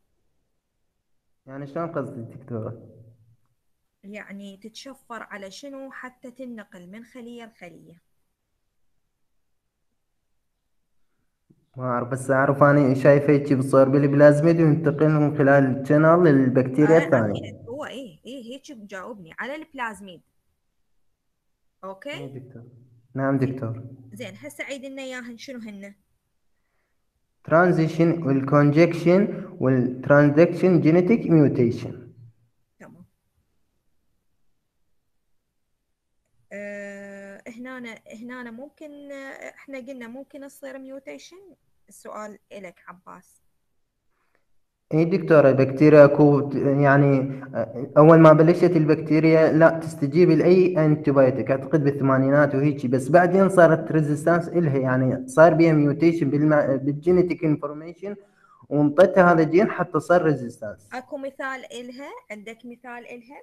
يعني شلون قصدك دكتورة؟ يعني تتشفر على شنو حتى تنقل من خلية لخلية؟ ما أعرف، بس أعرف أنا شايفه هيك بصور بالبلازميد وينتقل من خلال الشانل للبكتيريا الثانية. هو هيك جاوبني على البلازميد. اوكي. إيه دكتور. نعم دكتور. زين هسه عيد لنا اياهن شنو هن؟ ترانزيشن والكونجكشن والترانزكشن جينيتيك ميوتيشن. تمام. هنا ممكن احنا قلنا ممكن تصير ميوتيشن. السؤال إلك عباس. اي دكتورة، البكتيريا اكو يعني اول ما بلشت البكتيريا لا تستجيب لاي انتيبيوتيك اعتقد بالثمانينات وهيجي، بس بعدين صارت ريزيستانس الها، يعني صار بيها ميوتيشن بالجينيتيك انفورميشن وانطتها هذا الجين حتى صار ريزيستانس. اكو مثال الها؟ عندك مثال الها؟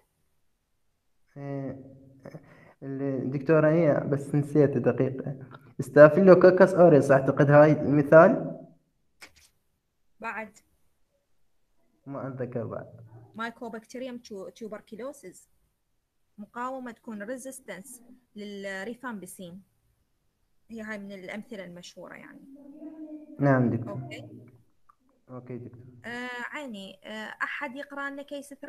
الدكتورة هي بس نسيت دقيقة، ستافيلوكوكس اوريس اعتقد هاي المثال، بعد ما اتذكر بعد. مايكوبكتيريوم تيوبركلوسيس، مقاومة تكون ريزيستنس للريفامبسين، هي هاي من الأمثلة المشهورة يعني. نعم دكتور. أوكي. اوكي دكتور. عيني، أحد يقرأ لنا كيس 3؟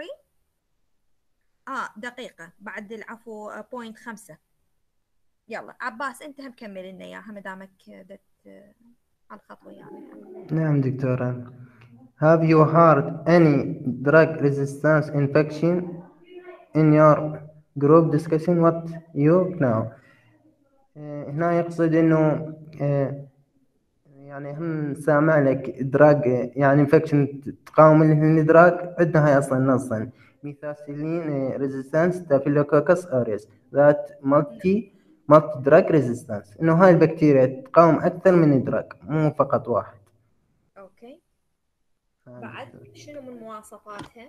دقيقة بعد العفو، بوينت 5. يلا عباس أنت هم كمل لنا إياها مدامك دت على الخط ويانا. نعم دكتورة. Have you heard any drug resistance infection in your group discussion what you know؟ هنا يقصد انه يعني هم سامع لك دراج يعني انفكشن تقاوم الدراج، عندنا هاي اصلا نصا ميثاسيلين ريزيستانس ستافيلوكوكس اوريوس ذات مالتي دراج ريزيستانس، انه هاي البكتيريا تقاوم اكثر من الدراج مو فقط واحد. أوكي. بعد شنو من مواصفاتها؟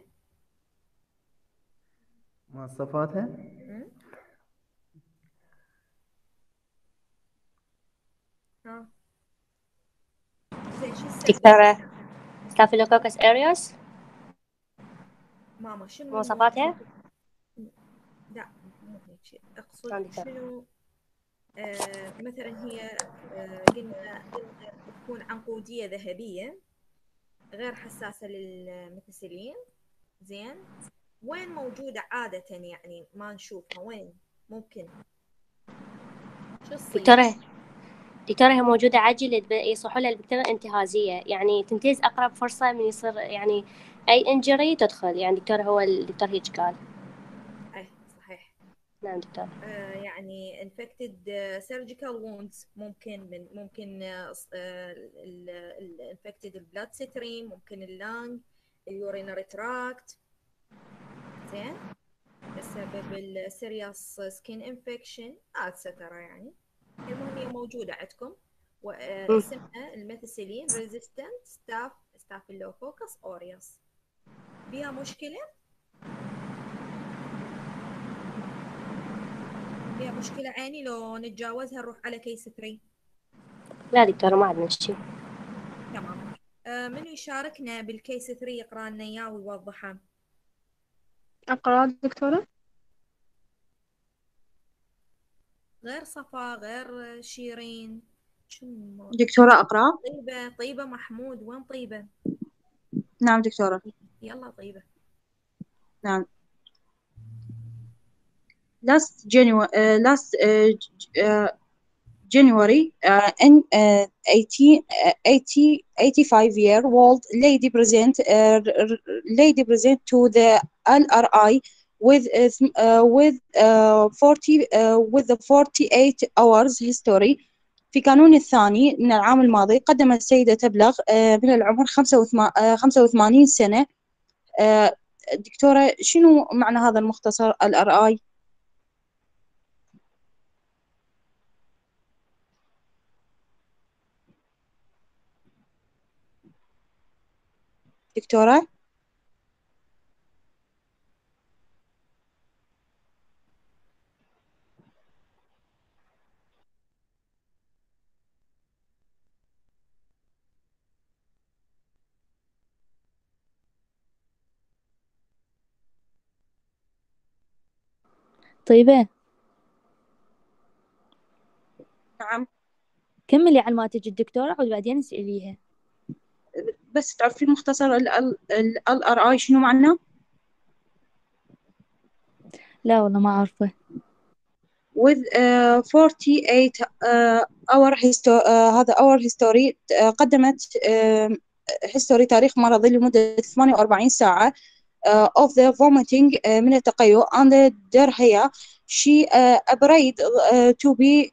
مواصفاتها زين شو السبب؟ دكتورة ستافيلوكوكس أوريوس ماما شنو مواصفاتها؟ لا مو هيك، اقصد شنو مثلا هي قلنا تكون عنقودية ذهبية غير حساسة للميثيسيلين. زين، وين موجودة عادة يعني ما نشوفها؟ وين ممكن؟ شو الصيغة؟ دكتورة هي موجودة عاجل يصحوا لها البكتيريا الانتهازية، يعني تنتهز أقرب فرصة من يصير يعني أي انجري تدخل، يعني دكتورة هو الدكتور هيك قال. صحيح. نعم دكتور. يعني infected surgical wounds ممكن infected blood stream، ممكن اللانج، urinary tract. زين، بسبب السيريوس سكين انفكشن اتسترا يعني. المهم هي موجودة عندكم واسمها الميثيسيلين ريزيستنت ستافيلوكوكس اوريوس. بيها مشكلة؟ بيها مشكلة عيني لو نتجاوزها نروح على كيس 3؟ لا دكتورة ما عندنا شيء. تمام. منو يشاركنا بالكيس 3 يقرأ لنا اياه ويوضحه؟ أقرأ دكتورة؟ غير صفا، غير شيرين، شنو؟ دكتورة أقرأ؟ طيبة محمود، وين طيبة؟ نعم دكتورة. يلا طيبة. نعم. last January in 85-year-old lady present to the LRI with 48 hours history. في كانون الثاني من العام الماضي قدمت سيدة تبلغ من العمر 85 سنة. دكتورة شنو معنى هذا المختصر LRI؟ دكتورة؟ طيبة. نعم. كملي على ما تجي الدكتورة وبعدين اسأليها. بس تعرفين مختصر ال LRI شنو معناه؟ لا والله ما أعرفه. with 48 hour هذا hour history. قدمت history تاريخ مرضي لمدة 48 ساعة of the vomiting من التقيؤ and the diarrhea. she appeared to be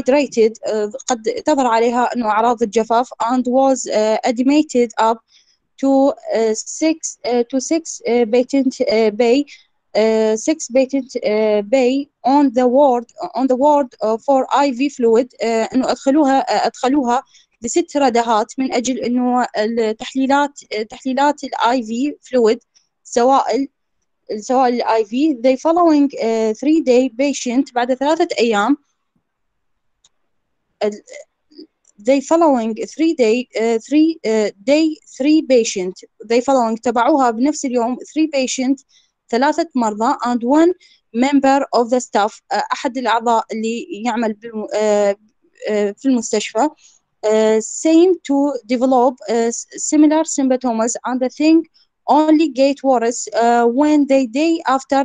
dehydrated. قد تظهر عليها أنه أعراض الجفاف and was admitted up to 6 patent bay 6 patent bay on the word for IV fluid انه ادخلوها ب6 ردهات من اجل انه تحليلات الاي في فلويد سوائل الاي في. they following 3-day patient بعد 3 ايام they following 3 patient they following تبعوها بنفس اليوم 3 patient 3 مرضى and 1 member of the staff أحد الأعضاء اللي يعمل في المستشفى same to develop similar symptoms and the thing only get worse when they day after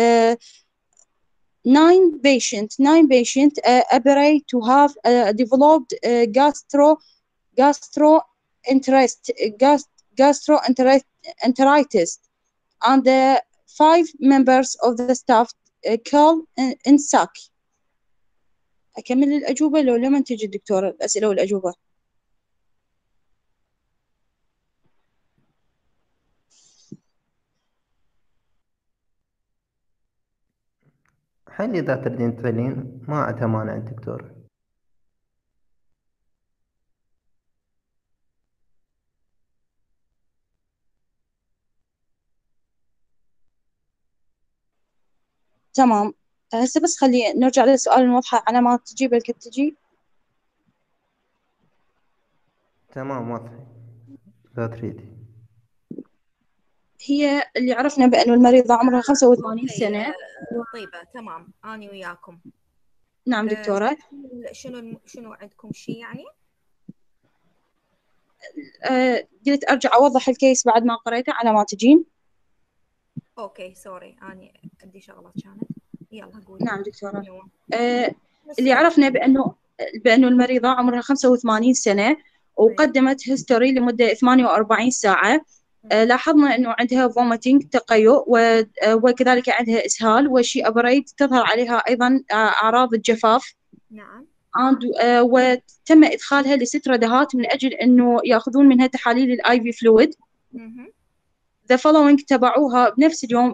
9 patients appear to have developed gastroenteritis and the 5 members of the staff call in sick. أكمل الأجوبة لو لما تجي الدكتورة الأسئلة والأجوبة؟ حل إذا تردين تحلين، ما عندها مانع الدكتور. تمام. هسه بس خلي نرجع للسؤال الموضحة على ما تجي بلكي تجي. تمام واضح إذا تريدي. هي اللي عرفنا بأنه المريضة عمرها 85 سنة. طيبة تمام أنا وياكم. نعم دكتورة. شنو عندكم شيء يعني؟ قلت أرجع أوضح الكيس بعد ما قريته على ما تجين. أوكي سوري أنا عندي شغلة كانت. يلا قولي. نعم دكتورة. اللي عرفنا بأنه المريضة عمرها 85 سنة وقدمت هيستوري لمدة 48 ساعة. لاحظنا أنه عندها vomiting تقيؤ وكذلك عندها إسهال وشي أبريد تظهر عليها أيضا أعراض الجفاف. نعم. وتم إدخالها ل6 ردهات من أجل أنه يأخذون منها تحاليل الآي في فلويد. The following تبعوها بنفس اليوم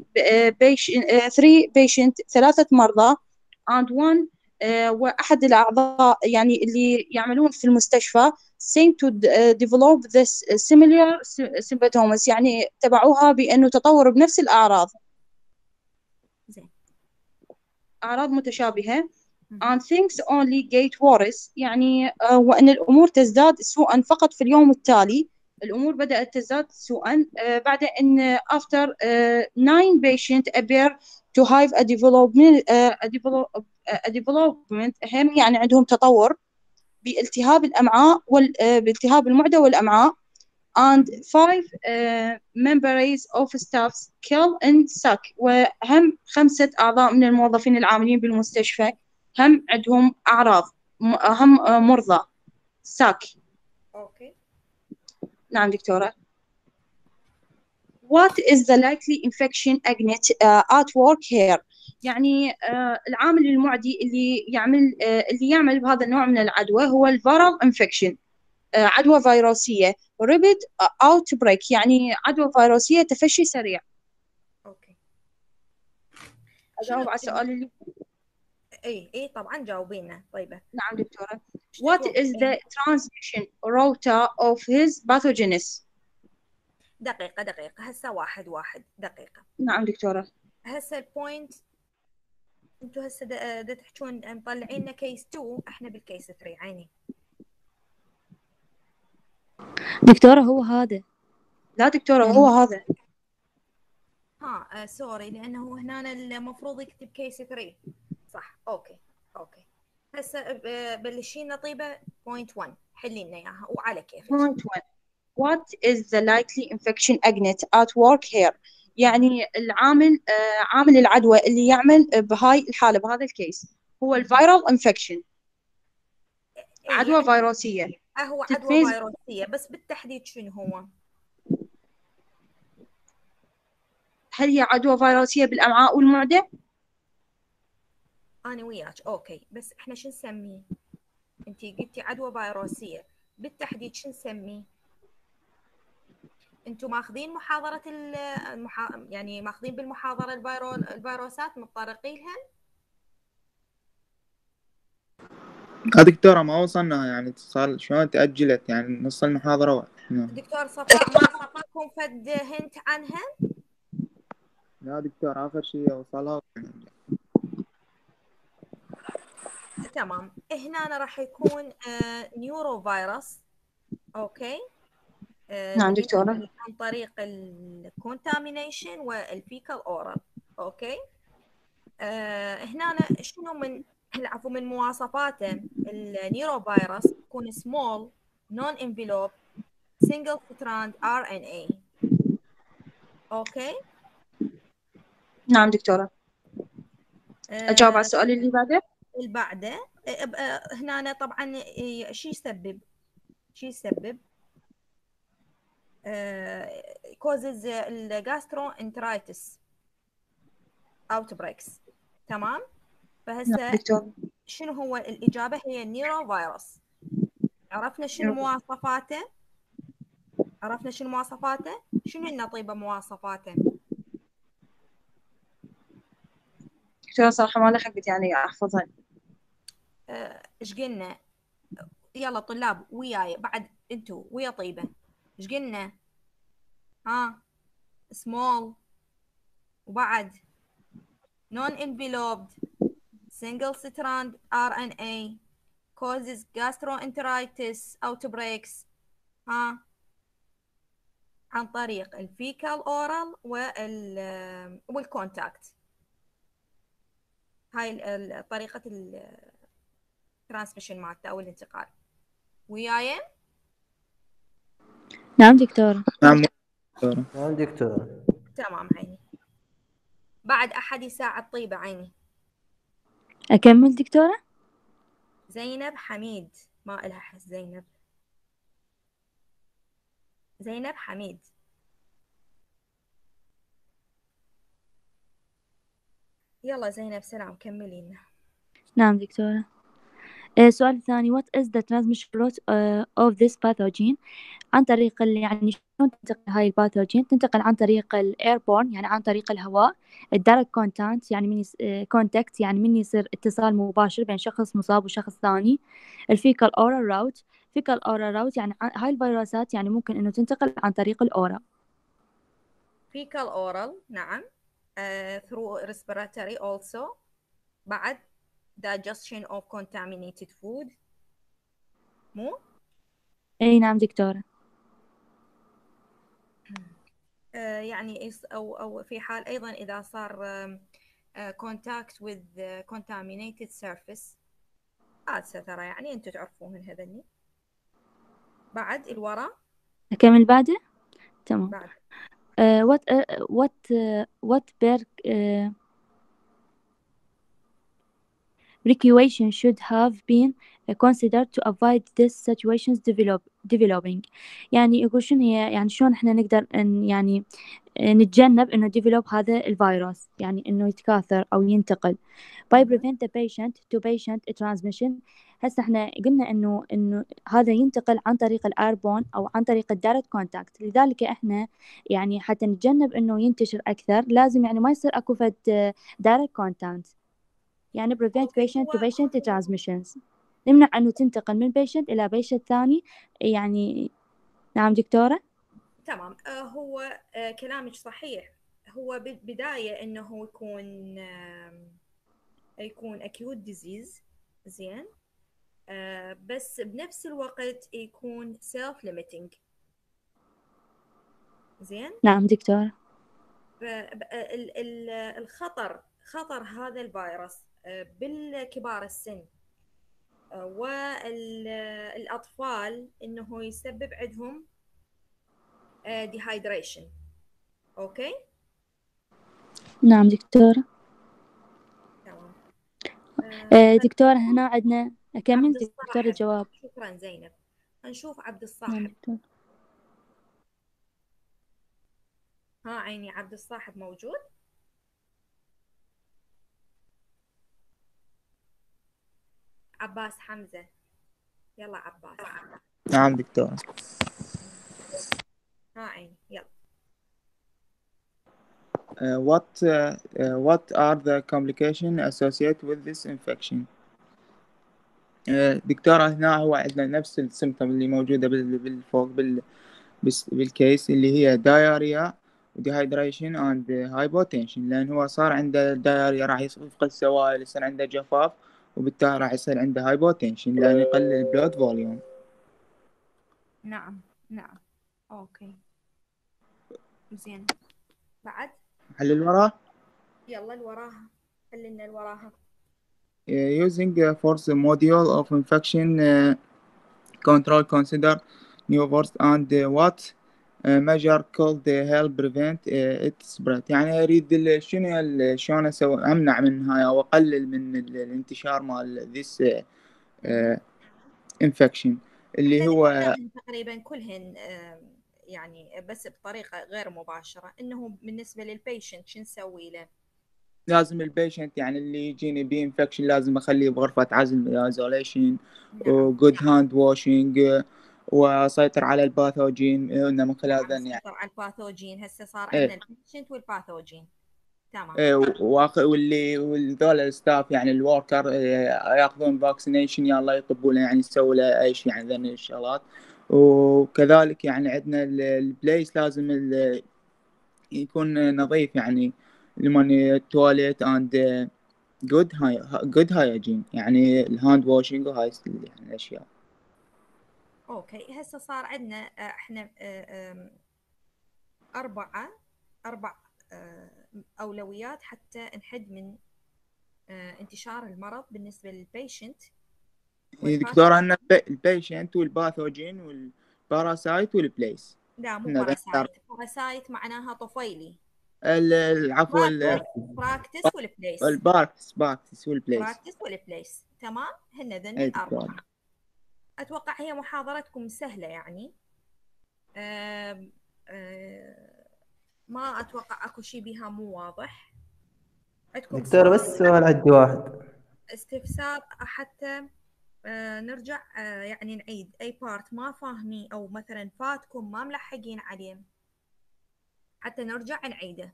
3 patient 3 مرضى and 1 وأحد الأعضاء يعني اللي يعملون في المستشفى seem to develop this similar symptoms يعني تبعوها بأنه تطور بنفس الأعراض. أعراض متشابهة and things only get worse يعني وأن الأمور تزداد سوءا فقط في اليوم التالي. الأمور بدأت تزداد سوءا بعد أن after 9 patient appear to have a development هم يعني عندهم تطور بالتهاب الأمعاء بالتهاب المعدة والأمعاء and 5 members of staff kill and sick وهم 5 أعضاء من الموظفين العاملين بالمستشفى هم عندهم أعراض هم مرضى sick. أوكي. نعم دكتورة. What is the likely infection agent at work here؟ يعني العامل المعدي اللي يعمل بهذا النوع من العدوى هو الفيرال انفكشن عدوى فيروسية rapid outbreak يعني عدوى فيروسية تفشي سريع. أوكي. أجاوب على السؤال اللي إيه طبعا جاوبينا. طيبة. نعم دكتورة. What is the transmission route of his pathogens؟ دقيقة هسه واحد دقيقة. نعم دكتورة. هسه البوينت انتوا هسه دا تحكون مطلعين لنا كيس 2 احنا بالكيس 3 عيني. دكتورة هو هذا. لا دكتورة هو هذا. سوري لأنه هنا المفروض يكتب كيس 3 صح. أوكي هسه بلشينا طيبة بوينت 1 حلي لنا إياها وعلى كيفك. Point 1 What is the likely infection agent at work here؟ يعني عامل العدوى اللي يعمل بهاي الحالة بهذا الكيس هو الفيرال انفكشن عدوى يعني فيروسية. هو عدوى فيروسية بس بالتحديد شنو هو؟ هل هي عدوى فيروسية بالأمعاء والمعدة؟ أنا وياك أوكي بس إحنا شو نسميه؟ أنتي قلتي عدوى فيروسية بالتحديد شو نسميه؟ انتم ماخذين محاضرة يعني ماخذين بالمحاضرة الفيروسات متطرقين لها؟ دكتورة ما وصلنا يعني اتصال شلون تأجلت يعني نص المحاضرة دكتور صفاء ما صفاكم فد هنت عنها؟ لا دكتور آخر شيء وصلها. تمام. هنا راح يكون نيورو فيروس. اوكي. نعم اللي دكتورة. عن طريق الكونتامينيشن والفيكال اورال. اوكي. هنا شنو من مواصفاته النيرو فيروس يكون سمول نون انفلوب سنجل ستراند ار ان اي. اوكي. نعم دكتورة. أجاوب على السؤال اللي بعده. اللي بعده هنا طبعا شو يسبب causes الجاسترونترايتس outbreaks. تمام. نعم فهسه دكتورة. شنو هو الإجابة؟ هي النيرو فيروس. عرفنا شنو مواصفاته؟ شنو النطيبة مواصفاته؟ دكتورة صراحة ما لحقت يعني أحفظها. ايش قلنا؟ يلا طلاب وياي بعد انتو ويا طيبة. ايش قلنا؟ small وبعد non enveloped single strand RNA causes gastroenteritis outbreaks عن طريق الفيكال اورال والكونتاكت. هاي طريقة الترانسميشن مالته او الانتقال. وياي؟ نعم دكتورة. نعم دكتورة. نعم دكتور. تمام عيني. بعد احد يساعد طيبة عيني. أكمل دكتورة؟ زينب حميد ما إلها حس. زينب حميد. يلا زينب سلام كملي لنا. نعم دكتورة. السؤال الثاني what is the transmission route of this pathogen؟ عن طريق يعني شلون تنتقل هاي الباثوجين؟ تنتقل عن طريق الايربورن يعني عن طريق الهواء. الدايركت كونتاكت يعني من كونتاكت يعني من يصير اتصال مباشر بين شخص مصاب وشخص ثاني. الفيكال اورال راوت. فيكال اورال راوت يعني هاي الفيروسات يعني ممكن انه تنتقل عن طريق الاورا. فيكال اورال نعم. through respiratory also. بعد digestion of contaminated food. مو اي نعم دكتورة. يعني او في حال ايضا اذا صار contact with contaminated surface. ترى يعني انتم تعرفوهن هذني. بعد الورا. أكمل بعده. تمام. بعد what precaution should have been considered to avoid these situations developing. يعني يقول شنو هي يعني شلون احنا نقدر يعني نتجنب انه develop هذا الفيروس يعني انه يتكاثر او ينتقل. by prevent the patient to patient transmission. هسه احنا قلنا انه هذا ينتقل عن طريق الايربون او عن طريق الدايركت كونتاكت. لذلك احنا يعني حتى نتجنب انه ينتشر اكثر لازم يعني ما يصير اكو فد دايركت كونتاكت يعني prevent patient to patient transmissions. نمنع انه تنتقل من patient الى patient ثاني يعني. نعم دكتورة. تمام. هو كلامك صحيح. هو بالبداية انه يكون acute disease. زين. بس بنفس الوقت يكون self limiting. زين. نعم دكتورة. خطر هذا الفيروس بالكبار السن والأطفال إنه يسبب عندهم dehydration. أوكي. نعم دكتورة. تمام. دكتورة هنا عندنا أكمل عبد دكتورة الصاحب. الجواب. شكرا زينب. نشوف عبد نعم الصاحب. دكتورة. عيني عبد الصاحب موجود؟ عباس حمزة. يلا عباس. نعم دكتورة. عيني يلا. what are the complications associated with this infection. دكتورة هنا هو عندنا نفس السيمتوم اللي موجودة بالفوق بالكيس اللي هي diarrhea dehydration and hypotension، لأن هو صار عنده diarrhea راح يفقد السوائل، يصير عنده جفاف، وبالتالي راح يصير عنده hypotension لأن يقلل blood volume. نعم نعم. اوكي زين. بعد حل وراه. يلا اللي وراها، خلينا اللي وراها. using for the module of infection control consider new words and what measure could help prevent it spread. يعني أريد شلون أسوي أمنع من هاي أو أقلل من الانتشار مال this infection اللي احنا هو ذكرناهن تقريبا كلهن يعني بس بطريقة غير مباشرة، انه بالنسبة للبيشنت شو نسوي له؟ لازم البيشنت يعني اللي يجيني بي انفكشن لازم اخليه بغرفة عزل ايزوليشن وجود هاند واشنج واسيطر على الباثوجين انه من خلال ذن يعني نسيطر على الباثوجين. هسه صار عندنا البيشنت والباثوجين. تمام. والذول الستاف يعني الوركر ياخذون فاكسينيشن يلا يطبوا له يعني يسووا له اي شيء يعني ذن الشغلات. وكذلك يعني عندنا البليس لازم يكون نظيف يعني لمن التواليت اند جود هايجين يعني الهاند واشنج وهاي يعني الاشياء. اوكي هسه صار عندنا احنا اربع اولويات حتى نحد من انتشار المرض بالنسبة للبيشنت. دكتورة أن البيشنت والباثوجين والباراسايت والبليس. لا مو باراسايت، باراسايت معناها طفيلي. العفو براكتس والبليس. براكتس والبليس. براكتس والبليس تمام. هن ذن الأربعة. أتوقع هي محاضرتكم سهلة يعني. ما أتوقع أكو شيء بها مو واضح. عندكم دكتور بس سؤال عندي واحد استفسار حتى نرجع يعني نعيد أي بارت ما فاهمين أو مثلا فاتكم ما ملحقين عليه حتى نرجع نعيده.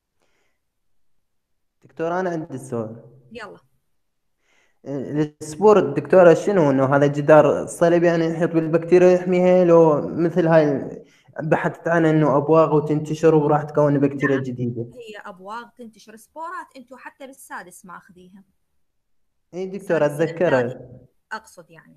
دكتور أنا عندي سؤال. يلا. السبور الدكتورة شنو انه هذا جدار صلب يعني يحيط بالبكتيريا يحميها، لو مثل هاي بحثت عن انه ابواغ وتنتشر وراح تكون بكتيريا جديدة؟ هي ابواغ تنتشر سبورات، انتم حتى بالسادس ماخذيها. اي دكتور اتذكرها. اقصد يعني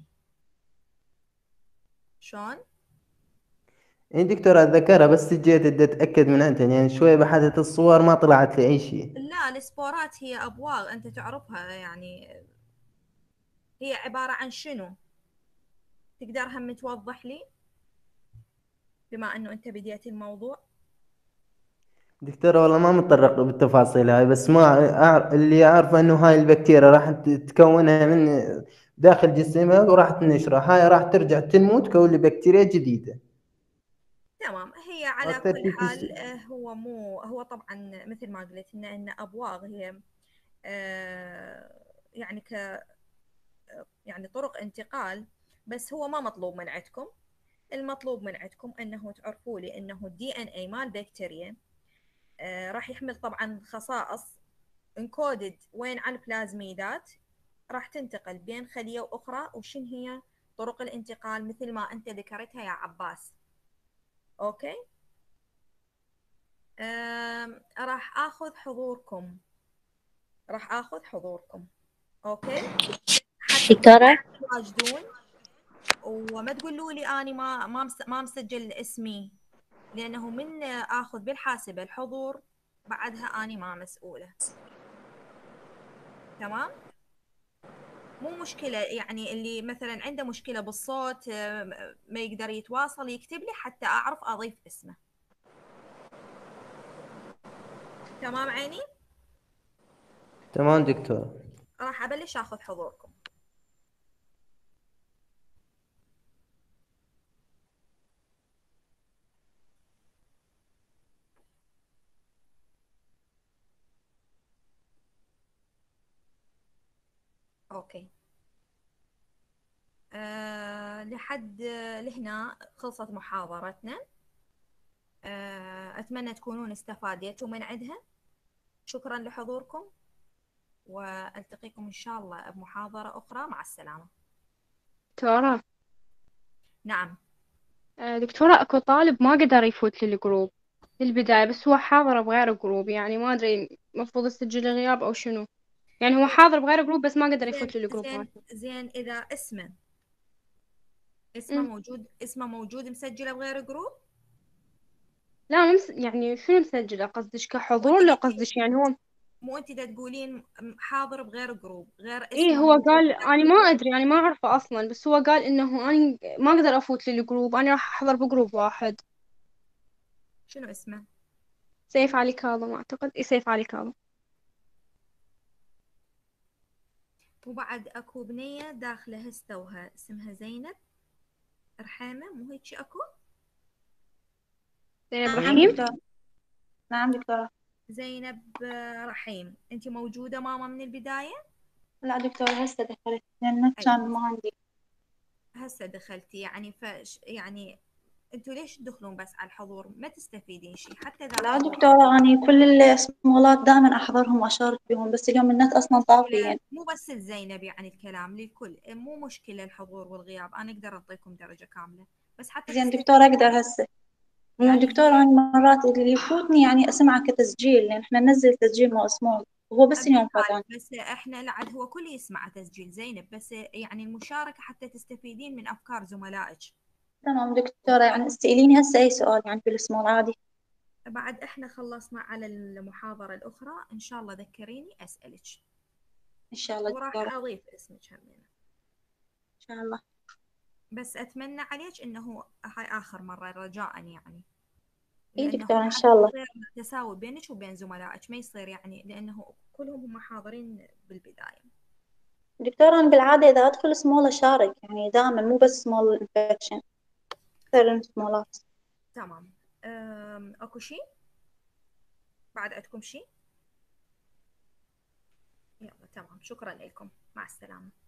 شلون؟ اي دكتور اتذكرها بس جيت بدي اتاكد من عندها يعني شوي بحثت الصور ما طلعت لي اي شيء. لا السبورات هي ابواغ انت تعرفها يعني هي عبارة عن شنو؟ تقدر هم توضح لي بما انه انت بديت الموضوع؟ دكتور والله ما متطرق بالتفاصيل هاي، بس ما اللي اعرفه انه هاي البكتيريا راح تكونها من داخل جسمها وراح تنشرها، هاي راح ترجع تنمو تكون لي بكتيريا جديدة. تمام. هي على كل حال هو طبعا مثل ما قلت ان ابواغ هي يعني يعني طرق انتقال، بس هو ما مطلوب من عندكم. المطلوب من عندكم انه تعرفوا لي انه الدي ان اي مال بكتيريا راح يحمل طبعا خصائص انكودد وين على البلازميدات، راح تنتقل بين خلية واخرى، وشن هي طرق الانتقال مثل ما انت ذكرتها يا عباس. اوكي راح اخذ حضوركم اوكي دكتورة تواجدون وما تقولوا لي اني ما مسجل اسمي، لانه من اخذ بالحاسبه الحضور بعدها اني ما مسؤوله. تمام مو مشكله يعني اللي مثلا عنده مشكله بالصوت ما يقدر يتواصل يكتب لي حتى اعرف اضيف اسمه. تمام عيني. تمام دكتور. راح ابلش اخذ حضوركم. اوكي لحد لهنا خلصت محاضرتنا. اتمنى تكونون استفادتوا من عندها. شكرا لحضوركم، والتقيكم ان شاء الله بمحاضرة اخرى. مع السلامة. دكتورة. نعم. دكتورة، اكو طالب ما قدر يفوت للجروب في البداية، بس هو حاضر بغير جروب، يعني ما ادري المفروض يسجل غياب او شنو. يعني هو حاضر بغير جروب بس ما قدر زين يفوت للجروب زين مالته. زين، اذا اسمه أمم. موجود مسجله بغير جروب. لا يعني شنو مسجلة؟ قصدش كحضور؟ وانت لو قلتي قصدش يعني هو. مو انت دا تقولين حاضر بغير جروب، غير ايه اسمه هو موجود قال، بداخل انا ما الجروب. ادري، انا ما اعرفه اصلا، بس هو قال انه انا ما اقدر افوت للجروب، انا راح احضر بجروب واحد. شنو اسمه؟ سيف علي كاظم اعتقد، اي سيف علي كاظم. وبعد اكو بنية داخله هستوها اسمها زينب رحيمة، مو هيك اكو؟ زينب نعم رحيم. دكتورة. نعم دكتورة. زينب رحيم، انت موجودة ماما من البداية؟ لا دكتورة هسه دخلت لأن اي كان ما عندي. هسه دخلتي، يعني يعني انتوا ليش تدخلون بس على الحضور؟ ما تستفيدين شيء حتى اذا لا الحضور دكتورة أنا كل الصمولات دائما أحضرهم وأشارك بهم، بس اليوم النت أصلا طافي يعني. مو بس لزينب، يعني الكلام للكل، مو مشكلة الحضور والغياب، انا اقدر اعطيكم درجة كاملة بس حتى زين تستفيدين. دكتورة أقدر هسه. مو يعني دكتورة هي أنا مرات اللي يفوتني يعني أسمعه كتسجيل، لأن إحنا ننزل تسجيل مو اسمه وهو بس اليوم فاتني. بس احنا لعد هو كل يسمع تسجيل زينب، بس يعني المشاركة حتى تستفيدين من افكار زملائك. تمام دكتورة، يعني اسأليني هسه أي سؤال يعني في السمول عادي. بعد احنا خلصنا على المحاضرة الاخرى ان شاء الله ذكريني اسألك، إن شاء الله وراح دكتورة. اضيف اسمك همينة. إن شاء الله. بس اتمنى عليك انه هاي اخر مرة رجاء، يعني إي لانه دكتورة إن حتى شاء الله. يصير تساوي بينك وبين زملائك، ما يصير يعني لانه كلهم هم حاضرين بالبداية. دكتورة أنا بالعادة إذا أدخل سمول أشارك يعني دائما، مو بس سمول انفكشن، أكثر السمولات. تمام. اكو شيء بعد عندكم شيء؟ يلا تمام، شكرا لكم، مع السلامة.